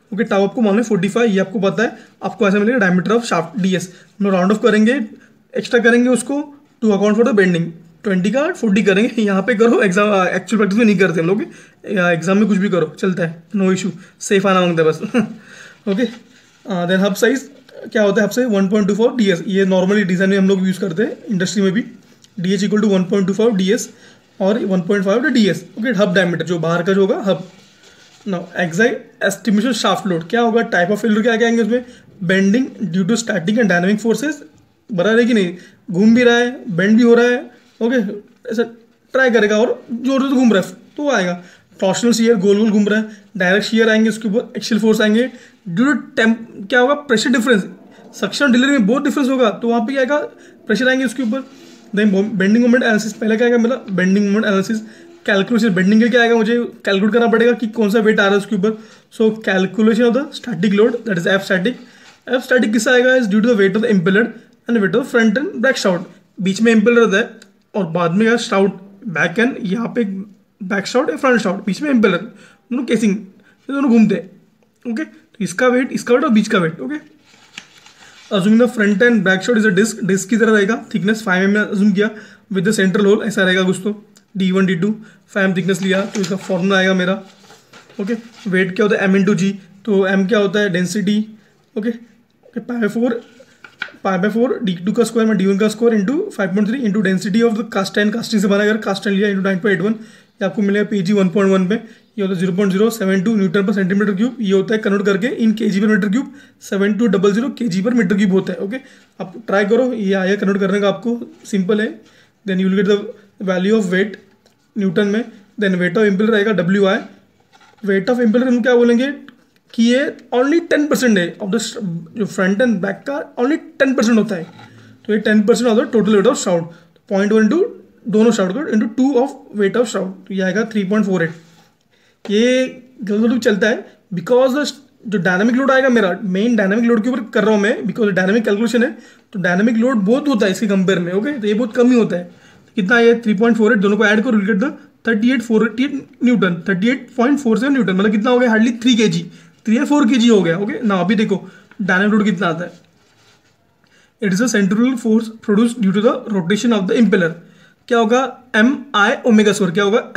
Okay tau आपको मालूम है 45, ये आपको पता है, आपको ऐसा मिलेगा डायमीटर ऑफ शाफ्ट ds। हम लोग राउंड ऑफ करेंगे, एक्स्ट्रा करेंगे उसको to account for the bending, 20 का 40 करेंगे। यहाँ पे करो, एग्जाम एक्चुअल प्रैक्टिस में नहीं करते हम लोग, एग्जाम में कुछ भी करो चलता है, नो इशू, सेफ आना मांगता है बस। ओके देन हब साइज क्या होता है, हब साइज 1.24 ds, ये नॉर्मली डिज़ाइन में हम लोग यूज़ करते हैं इंडस्ट्री में भी, ds इक्वल टू 1.25 ds और 1.5 ds। ओके हब डायमीटर जो बाहर का जो होगा hub. Now exact estimation shaft load क्या होगा, टाइप ऑफ फेल्यूर क्या क्या आएंगे उसमें, bending due to static and dynamic forces, बराबर है कि नहीं, घूम भी रहा है, बेंड भी हो रहा है, ओके ऐसा ट्राई करेगा और जोर से घूम रहा है तो आएगा। टॉर्शनल शियर गोल गोल घूम रहा है, डायरेक्ट शियर आएंगे, उसके ऊपर एक्शियल फोर्स आएंगे, ड्यू टू टेम्प क्या होगा, प्रेशर डिफरेंस, सक्शन डिलीवरी में बहुत डिफरेंस होगा तो वहाँ पे क्या आएगा, प्रेशर आएंगे उसके ऊपर। देन बेंडिंग मोमेंट एनालिसिस, पहले क्या आएगा मेरा bending moment analysis, calculation bending के क्या आएगा, मुझे कैलकुलेट करना पड़ेगा कि कौन सा वेट आ रहा है उसके ऊपर। So calculation of the static load that is F static. F static किससे आएगा, is due to the weight of the impeller and weight of front and back shroud, बीच में इम्पेलर रहता है और बाद में शाउट बैक एंड, यहाँ पे बैक शाउट या फ्रंट शाउट, बीच में इम्पेलर, दोनों केसिंग, दोनों घूमते हैं। ओके तो इसका वेट और बीच का weight. Okay assume the front and back shroud is a disc, disc की तरह रहेगा, थिकनेस 5 mm अजूम किया विद द सेंट्रल होल, ऐसा रहेगा कुछ तो D1 D2 5 थिकनेस लिया तो इसका फॉर्मूला आएगा मेरा। ओके वेट क्या होता है m/g, तो m क्या होता है डेंसिटी, ओके पाई4 d2 का स्क्वायर में d1 का square into 5.3 into density of the cast iron, casting से बना, अगर कास्ट आयरन लिया इंटू 9.81, ये आपको मिलेगा pg 1.1 पे, ये होता है 0.072 न्यूटन पर सेंटीमीटर क्यूब, ये होता है कन्वर्ट करके in kg per metre cube 7200 kg per metre cube होता है। ओके आप ट्राई करो, ये आया कन्वर्ट करने का, आपको सिंपल है। Then you will get the value of weight newton में। देन वेट ऑफ इम्पेलर रहेगा WI, वेट ऑफ इम्पेलर हम क्या बोलेंगे कि ये ओनली 10% है ऑफ द, जो फ्रंट एंड बैक का ओनली 10% होता है, तो ये 10% of the total weight of shroud, 0.1 into दोनों शाउट को into 2 of weight of shroud, तो ये आएगा 3.48। ये गलत चलता है बिकॉज जो डायनामिक लोड आएगा मेरा, मेन डायनामिक लोड के ऊपर कर रहा हूँ मैं, बिकॉज डायनामिक कैलकुलेशन है तो डायनामिक लोड बहुत होता है इसके कंपेयर में। ओके तो ये बहुत कम ही होता है, कितना है 3.48, दोनों को ऐड करो, will get the 3848 newton, 38.47 newton, मतलब कितना हो गया, हार्डली 3 kg, 3 या 4 kg हो गया। ओके ना अभी देखो डायनामिक लोड कितना आता है, it is a centrifugal force produced due to the rotation of the impeller, क्या होगा mi ओमेगा स्क्वायर, क्या होगा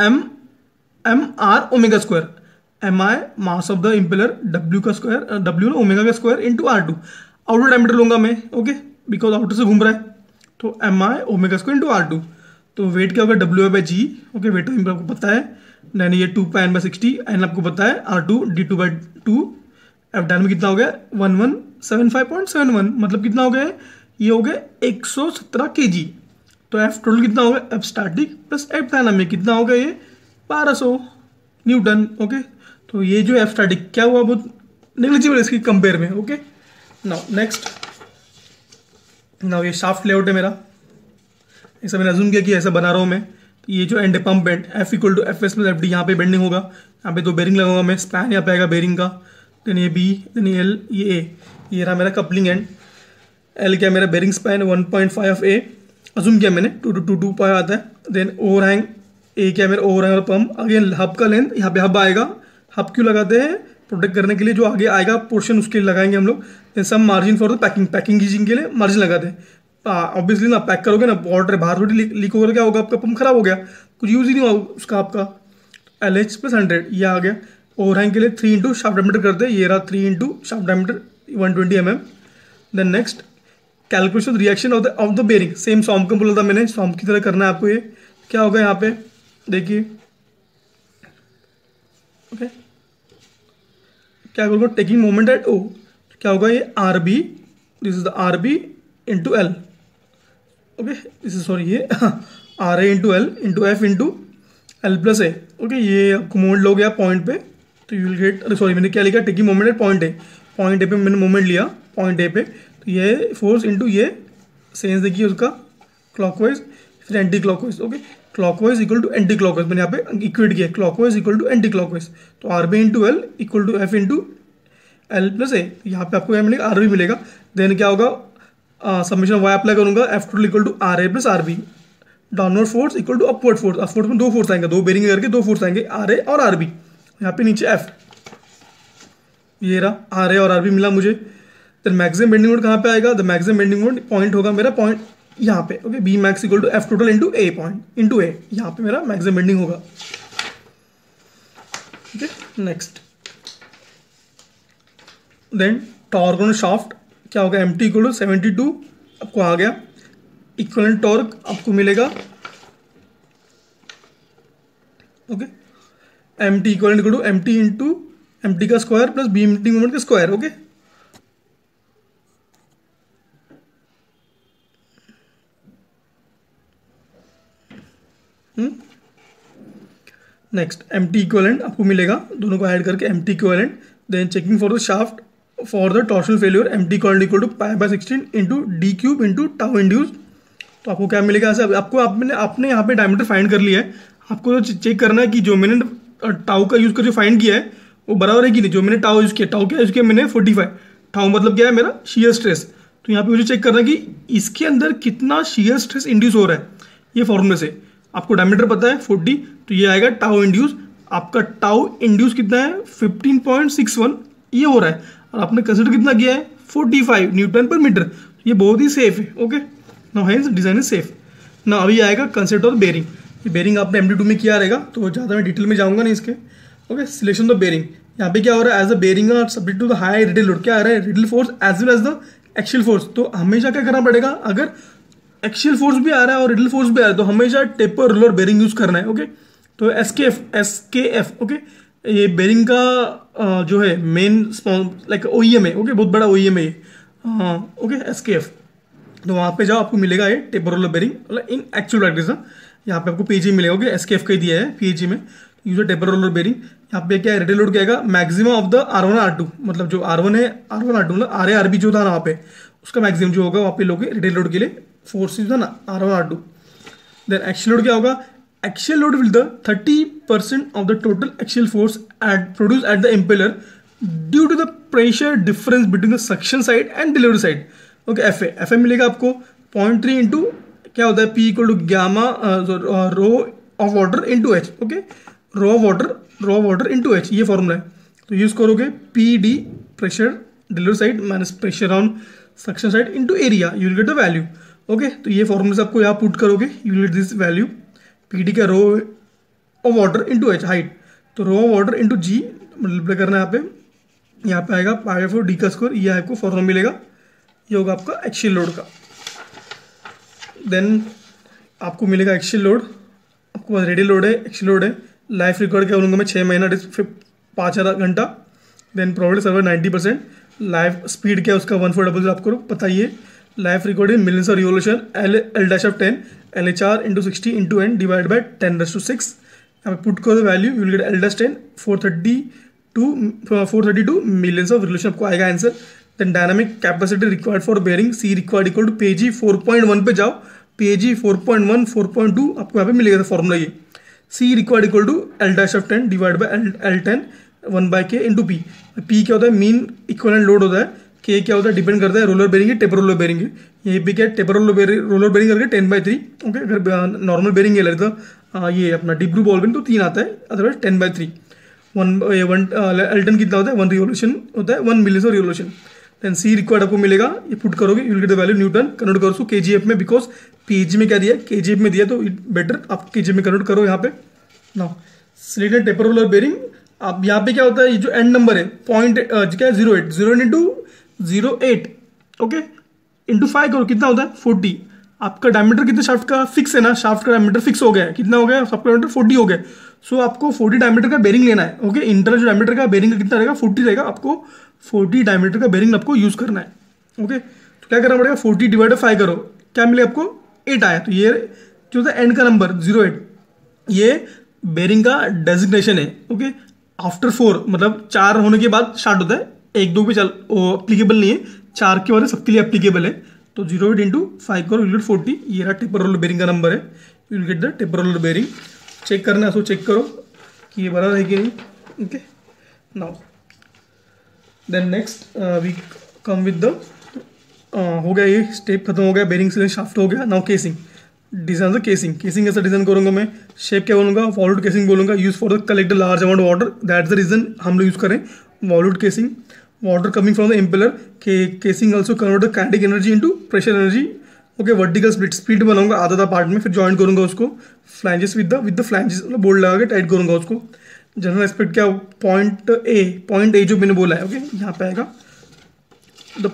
mr omega square, mi mass of the impeller, w का स्क्वायर, w ना ओमेगा का square into r2, outer diameter लूंगा मैं, okay because outer से घूम रहा है, तो mi omega square into r2, तो वेट क्या होगा WI/g, okay wait of impeller आपको पता है, यानी ये 2πn/60, एन आपको पता है r2 d2/2, एफ डायनामिक कितना हो गया 1175.71, मतलब कितना हो गया, ये हो गया 117 kg, तो एफ टोटल कितना हो गया, F static plus F dynamic कितना हो गया, ये 1200 न्यूटन। ओके तो ये जो एफ स्टैटिक क्या हुआ, बहुत नेग्लिजिबल इसकी कंपेयर में। ओके नाउ नेक्स्ट, नाउ ये शाफ्ट लेआउट है मेरा, ऐसा मैंने अज्यूम किया कि ऐसा बना रहा हूँ मैं, तो ये जो end pump bend F equal to F S plus FD, यहाँ पे बेंडिंग होगा, यहाँ पे 2 बेरिंग लगाऊंगा मैं, स्पैन यहाँ पे आएगा बेरिंग का, देन ये B, देन ये L, ये A, ये रहा मेरा कपलिंग एंड, L क्या मेरा bearing span 1.5 of A, assume किया मैंने 2 पाई आता है, देन ओवरहैंग A क्या मेरा ओवरहैंग और पंप, अगेन हब का लेंथ, यहाँ पे हब आएगा, हब क्यों लगाते हैं, प्रोटेक्ट करने के लिए, जो आगे आएगा पोर्शन उसके लिए लगाएंगे हम लोग, then some margin for the packing चीजिंग के लिए मार्जिन लगाते हैं, ऑब्वियसली ना पैक करोगे ना, वाटर बाहर थोड़ी लीक होगा, क्या होगा, आपका पंप खराब हो गया, कुछ यूज़ ही नहीं हुआ उसका आपका। LH + 100 ये आ गया, ओवरहैंग के लिए 3 इंटू शाफ्ट डायमीटर करते हैं, ये रहा 3 into shaft diameter 120 mm। Then next calculation reaction of the bearing, same सॉम्प का बोला था मैंने, सॉम्प की तरह करना है आपको, ये क्या होगा यहाँ पे देखिए, ओके क्या करूँगा, टेकिंग मोमेंट एट O, क्या होगा ये RB, this is the RB into L, okay this is sorry ये RA into L into F into L plus A। Okay ये आपको मोमेंट लो गया पॉइंट पे, तो यू विल गेट, अरे सॉरी मैंने क्या लिखा, taking moment at point A पे मैंने मोमेंट लिया पॉइंट A पे, तो ये फोर्स इंटू ये सेंस देखिए उसका क्लॉकवाइज फिर anti clockwise. Okay clockwise equal to anti clockwise, मैंने यहाँ पे इक्वेट किया, clockwise equal to anti clockwise, तो RB into L equal to F into L plus A, यहाँ पे आपको क्या मिलेगा, RB मिलेगा। देन क्या होगा, सबमिशन वाई अप्लाई करूंगा, F total equal to RA plus RB, downward force equal to upward force, upward में 2 फोर्स आएंगे, 2 बेरिंग करके 2 फोर्स आएंगे, RA और RB, यहाँ पे नीचे F। ये रहा आर ए और आर बी मिला मुझे। देन मैक्सिमम बेंडिंग मोमेंट कहाँ पे आएगा, the maximum bending moment point होगा मेरा पॉइंट यहाँ पे, okay, B max equal to F total into A point into A, यहाँ पे मेरा मैक्सिमम बेंडिंग होगा। Okay, next then torque on shaft क्या होगा, एम टी इक्वल टू 72 आपको आ गया। इक्वलेंट टॉर्क आपको मिलेगा, okay, M T equivalent equal to M T into M T का square plus B M T moment का square. Okay, next M T equivalent आपको मिलेगा, दोनों को ऐड करके M T equivalent. Then checking for the shaft for the torsional failure, M T equal to pi by 16 into D cube into tau induced. तो आपको क्या मिलेगा, ऐसे आपको आपने यहाँ पे डायमीटर फाइंड कर लिया है, आपको चेक करना है कि जो मैंने टाउ का यूज़ करके फाइंड किया है वो बराबर है कि नहीं। जो मैंने टाउ यूज़ किया, टाउ क्या यूज़ किया मैंने 45, टाउ मतलब क्या है मेरा शियर स्ट्रेस। तो यहाँ पे मुझे चेक करना है कि इसके अंदर कितना शियर स्ट्रेस इंड्यूस हो रहा है। ये फॉर्मूले से आपको डायमीटर पता है 40, तो ये आएगा टाउ इंड्यूस। आपका टाउ इंड्यूस कितना है 15.61 ये हो रहा है, और आपने कंसिडर कितना किया है 45 न्यूटन पर मीटर। ये बहुत ही सेफ है। Okay, now hence design is safe. ना अभी आएगा कंसेप्ट ऑफ बेरिंग। ये बेरिंग आपने MD2 में किया रहेगा, तो ज़्यादा मैं डिटेल में जाऊंगा नहीं इसके। ओके, सिलेक्शन ऑफ बेरिंग, यहाँ पे क्या हो रहा है, as a bearing are subject to the high radial load, क्या आ रहा है radial force as well as the axial force. तो हमेशा क्या करना पड़ेगा, अगर एक्शियल फोर्स भी आ रहा है और रिडल फोर्स भी आ रहा है तो हमेशा टेपर रोलर बेरिंग यूज करना है। ओके, तो SKF ओके, ये बेरिंग का जो है मेन लाइक OEM है। ओके, बहुत बड़ा OEM है ये, ओके, SKF। तो वहाँ पे जाओ, आपको मिलेगा ये टेपर रोलर बेरिंग मतलब इन एक्चुअल प्रैक्टिस। यहाँ पे आपको PG मिलेगा, ओके, SKF का ही दिया है PG में, यूज टेपर रोलर बेरिंग। यहाँ पे क्या है, रेडियल लोड क्या आएगा, maximum of the R1 R2, मतलब जो R1 है R1 R2 मतलब RA RB जो था ना वहाँ पे, उसका मैक्सिमम जो होगा वहाँ पे लोग रेडियल लोड के लिए फोर्स था ना R1 R2। Then axial load क्या होगा, axial load will the 30% of the total axial force produced at the impeller due to the pressure difference between the suction side and delivery side. Okay, FA मिलेगा आपको 0.3 into क्या होता है P equal to gamma rho of water into H. Okay, rho of water into H, ये formula है। तो use करोगे PD pressure delivery side minus pressure on suction side into area, you will get the value. Okay, तो ये formula से आपको यहाँ put करोगे, you will get this value. PD का rho of water into H height, तो rho of water into G multiply करना है यहाँ पे आएगा पाई बाय 4 D का स्क्वायर, ये आपको फॉर्मूला मिलेगा। ये होगा आपका एक्शियल लोड का। देन आपको मिलेगा एक्शियल लोड, आपको पास रेडियल लोड है, एक्शियल लोड है। लाइफ रिकॉर्ड क्या बोलूँगा मैं 6 महीना 5 घंटा। Then provide server 90%। Life speed क्या है उसका 1400 आपको पता ही है। Life record in millions of revolution, L-10 LHR into 60 into N divide by 10⁶। यहाँ पे पुट करो value, you will get L-10 432 millions of revolution आपको आएगा answer. Then dynamic capacity required for bearing C required equal to PG 4.1 पे जाओ, PG 4.1 4.2 आपको यहाँ पे मिलेगा फॉर्मूला ये। C required equal to L-10 divide by L10 1/K into P। P क्या होता है, मीन इक्वलेंट लोड होता है। K क्या होता है, डिपेंड करता है रोलर बेरिंग है टेपर रोलर बेरिंग है। ये भी क्या है, टेपर रोलर बेरिंग करके 10/3। ओके, अगर नॉर्मल बेरिंग है लगता ये अपना डीप ग्रूव बॉल बेरिंग तो 3 आता है, अदरवाइज 10/3। L10 कितना होता है 1 रिवोल्यूशन होता है, 1 million of revolution. Then C required आपको मिलेगा, ये पुट करोगे, you will get the value newton. Convert करो उसको KGF में, बिकॉज PG में क्या दिया है KGF में दिया, तो बेटर आप KGF में कन्वर्ट करो। यहाँ पे now selected taper roller bearing, अब यहाँ पे क्या होता है, ये जो एंड नंबर है पॉइंट क्या है 0.8 इंटू 0.8 ओके इंटू 5 करो, कितना होता है 40। आपका डायमीटर कितना शाफ्ट का फिक्स है ना, शाफ्ट का डायमीटर फिक्स हो गया है, कितना हो गया सबका डायमीटर 40 हो गया। सो आपको 40 डायमीटर का बेरिंग लेना है। ओके, इंटरनल जो डायमीटर का बेरिंग का कितना रहेगा 40 रहेगा, आपको 40 डायमीटर का बेरिंग आपको यूज करना है। ओके, तो क्या करना पड़ेगा 40 डिवाइड 5 करो, क्या मिलेगा आपको 8 आया। तो ये जो था एंड का नंबर 0.8, ये बेरिंग का डेजिग्नेशन है। ओके, आफ्टर 4 मतलब 4 होने के बाद स्टार्ट होता है, 1 2 पे चल अप्लीकेबल नहीं है, 4 के बाद सबके लिए अप्लीकेबल है। तो 0.8 इंटू 5 करो, विल गेट 40। ये रहा टेपर रोलर बेरिंग का नंबर है, you will get the taper roller bearing. Check करना है, सो चेक करो कि ये बराबर है कि नहीं। Okay, now then next we come with the हो गया, ये स्टेप खत्म हो गया, बेरिंग से शाफ्ट हो गया। Now casing, design the casing. Casing कैसा डिजाइन करूंगा मैं, शेप क्या बोलूँगा, फॉरवर्ड केसिंग बोलूँगा, use for the collect the large amount of water, that's the reason हम लोग यूज करें volute casing, water coming from the impeller, casing also convert the kinetic energy into pressure energy. Okay, vertical split बनाऊंगा आधा part में, फिर join करूंगा उसको flanges with the flanges, मतलब बोल्ट लगा के टाइट करूंगा उसको. जनरल एस्पेक्ट क्या, पॉइंट ए जो मैंने बोला है, ओके यहाँ पे आएगा the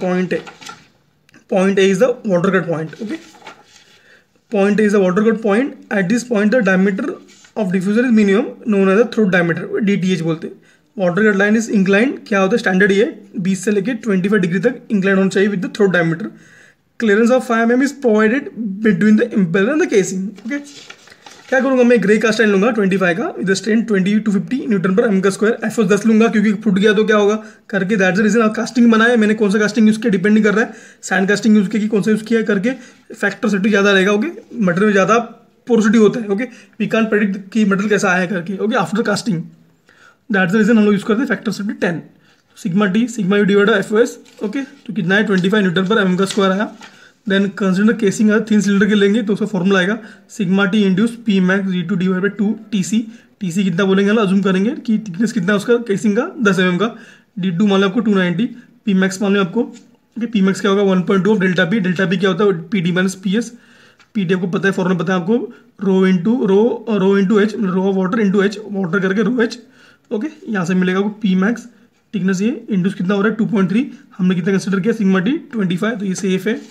point A is the water cut point. Okay, point A is the water cut point. At this point the diameter of diffuser is minimum, known as the throat diameter, DTH बोलते हैं. Water cut line is inclined, क्या होता है standard ये 20 से लेके 25 degree तक inclined होना चाहिए with the throat diameter. Clearance of 5 mm is provided between the impeller and the casing. Okay, क्या करूंगा मैं, ग्रे कास्ट आयरन लूंगा 25 का with strain 20 to 50 newton per M का स्क्वायर. एफओ 10 लूंगा क्योंकि फुट गया तो क्या होगा करके. दैट्स द रीजन कास्टिंग बनाया मैंने. कौन सा कास्टिंग यूज किया डिपेंड नहीं कर रहा है, सैंड कास्टिंग यूज किया कि कौन सा यूज किया करके. फैक्टर सेफ्टी ज़्यादा रहेगा. ओके, मटेरियल में ज़्यादा पोरोसिटी होता है. ओके, वी कांट प्रेडिक्ट कि मटेरियल कैसा आया करके. Okay, after casting, that's the reason हम लोग यूज करते हैं factor safety 10. Sigma U divide FOS. Okay, तो कितना है 25 न्यूटन पर एम का स्क्वायर आया. देन कंसिडर केसिंग है, थिन सिलेंडर के लेंगे तो उसका फॉर्मूला आएगा sigma T induced P max G2 divide by 2 TC. TC कितना बोलेंगे ना, अजूम करेंगे कि थिकनेस कितना है उसका केसिंग का 10 mm का. D2 मान लो आपको 290, पी मैक्स मान लो आपको. पी मैक्स क्या होगा 1.2 of delta P. Delta P क्या होता है PD माइनस PS. PD आपको पता है, फॉर्मूला पता है आपको, rho into H, rho water into H, water करके रो एच. ओके, यहाँ से मिलेगा आपको पी मैक्स थिकनेस ये इंड्यूस कितना हो रहा है 2.3. हमने कितना कंसिडर किया सिग्मा टी 25, तो ये सेफ है.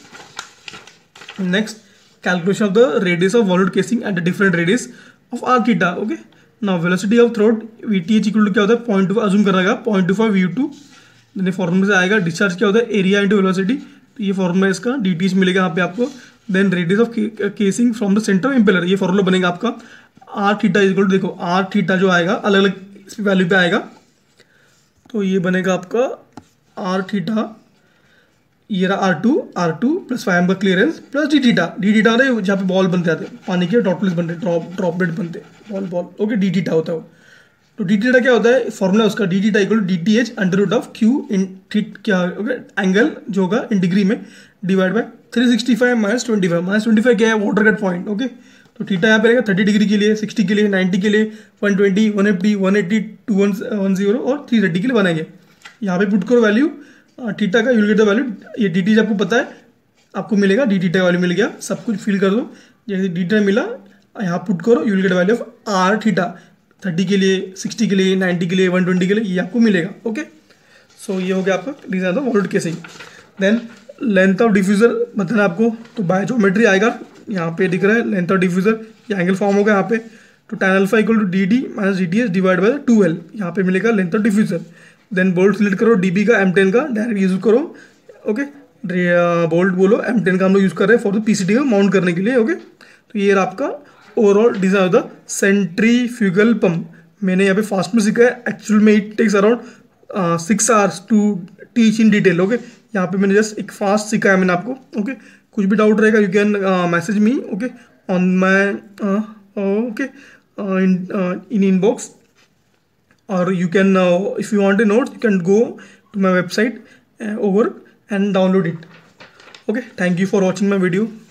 Next, calculation of the radius of volute casing at a different radius of r theta. Okay, now velocity of throat VTH equal to क्या होता है 0.25, अजूम करना 0.25 V2. देन फॉर्मूला से आएगा डिस्चार्ज क्या होता है एरिया इंटू वेलोसिटी. तो ये फॉर्मूला इसका DTH मिलेगा यहाँ पे आपको. Then radius of casing from the centre of impeller, ये फॉर्मूला बनेगा आपका r थीटा इक्वल टू, देखो r थीटा जो आएगा अलग अलग इस वैल्यू पे आएगा. तो ये बनेगा आपका r थीटा, ये रहा R2 प्लस 5 का क्लियरेंस प्लस डी थीटा रहे जहाँ पे बॉल बनते आते हैं पानी के, ड्रॉपलेट्स बनते हैं, ड्रॉपलेट बनते हैं बॉल. ओके, डी थीटा होता है वो. तो डी थीटा क्या होता है, फॉर्मूला उसका D theta equal to DTH under root of Q in theta क्या. ओके, एंगल जो होगा इन डिग्री में डिवाइड बाय 365 माइनस 25 क्या है वाटर कट पॉइंट. ओके, तो थीटा यहाँ पे रहेगा 30 डिग्री के लिए, 60 के लिए, 90 के लिए, 120, 180, 180, 210 और 330 के लिए बनाएंगे. यहाँ पे पुट करो वैल्यू थीटा का, यूल गेट द वैल्यू. ये DTH आपको पता है, आपको मिलेगा डी थीटा वैल्यू मिल गया. सब कुछ फिल कर दो, जैसे डी थीटा मिला यहाँ पुट करो, you'll get value of R theta 30 के लिए, 60 के लिए, 90 के लिए, 120 के लिए, ये आपको मिलेगा. ओके, सो ये हो गया आपका region of volute casing. Then length of diffuser बताना आपको, तो बायोज्योमेट्री आएगा यहाँ पे दिख रहा है लेंथ ऑफ डिफ्यूजर, ये एंगल फॉर्म होगा यहाँ पे. तो tan alpha equal to DD minus DTH divide by 2L, यहाँ पे मिलेगा length of diffuser. Then bolt select करो DB का M10 का, डायरेक्ट यूज करो. ओके, बोल्ट बोलो M10 का हम लोग यूज़ कर रहे हैं फॉर द PCT को माउंट करने के लिए. ओके, तो ये आपका overall design of the centrifugal pump. मैंने यहाँ पे फास्ट में सीखा है, एक्चुअल में it takes around 6 hours to teach in detail. Okay, यहाँ पे मैंने जस्ट एक फास्ट सीखा है मैंने आपको. ओके, कुछ भी डाउट रहेगा you can message me. Okay, on my okay in inbox, or you can if you want a note you can go to my website over and download it. Okay, thank you for watching my video.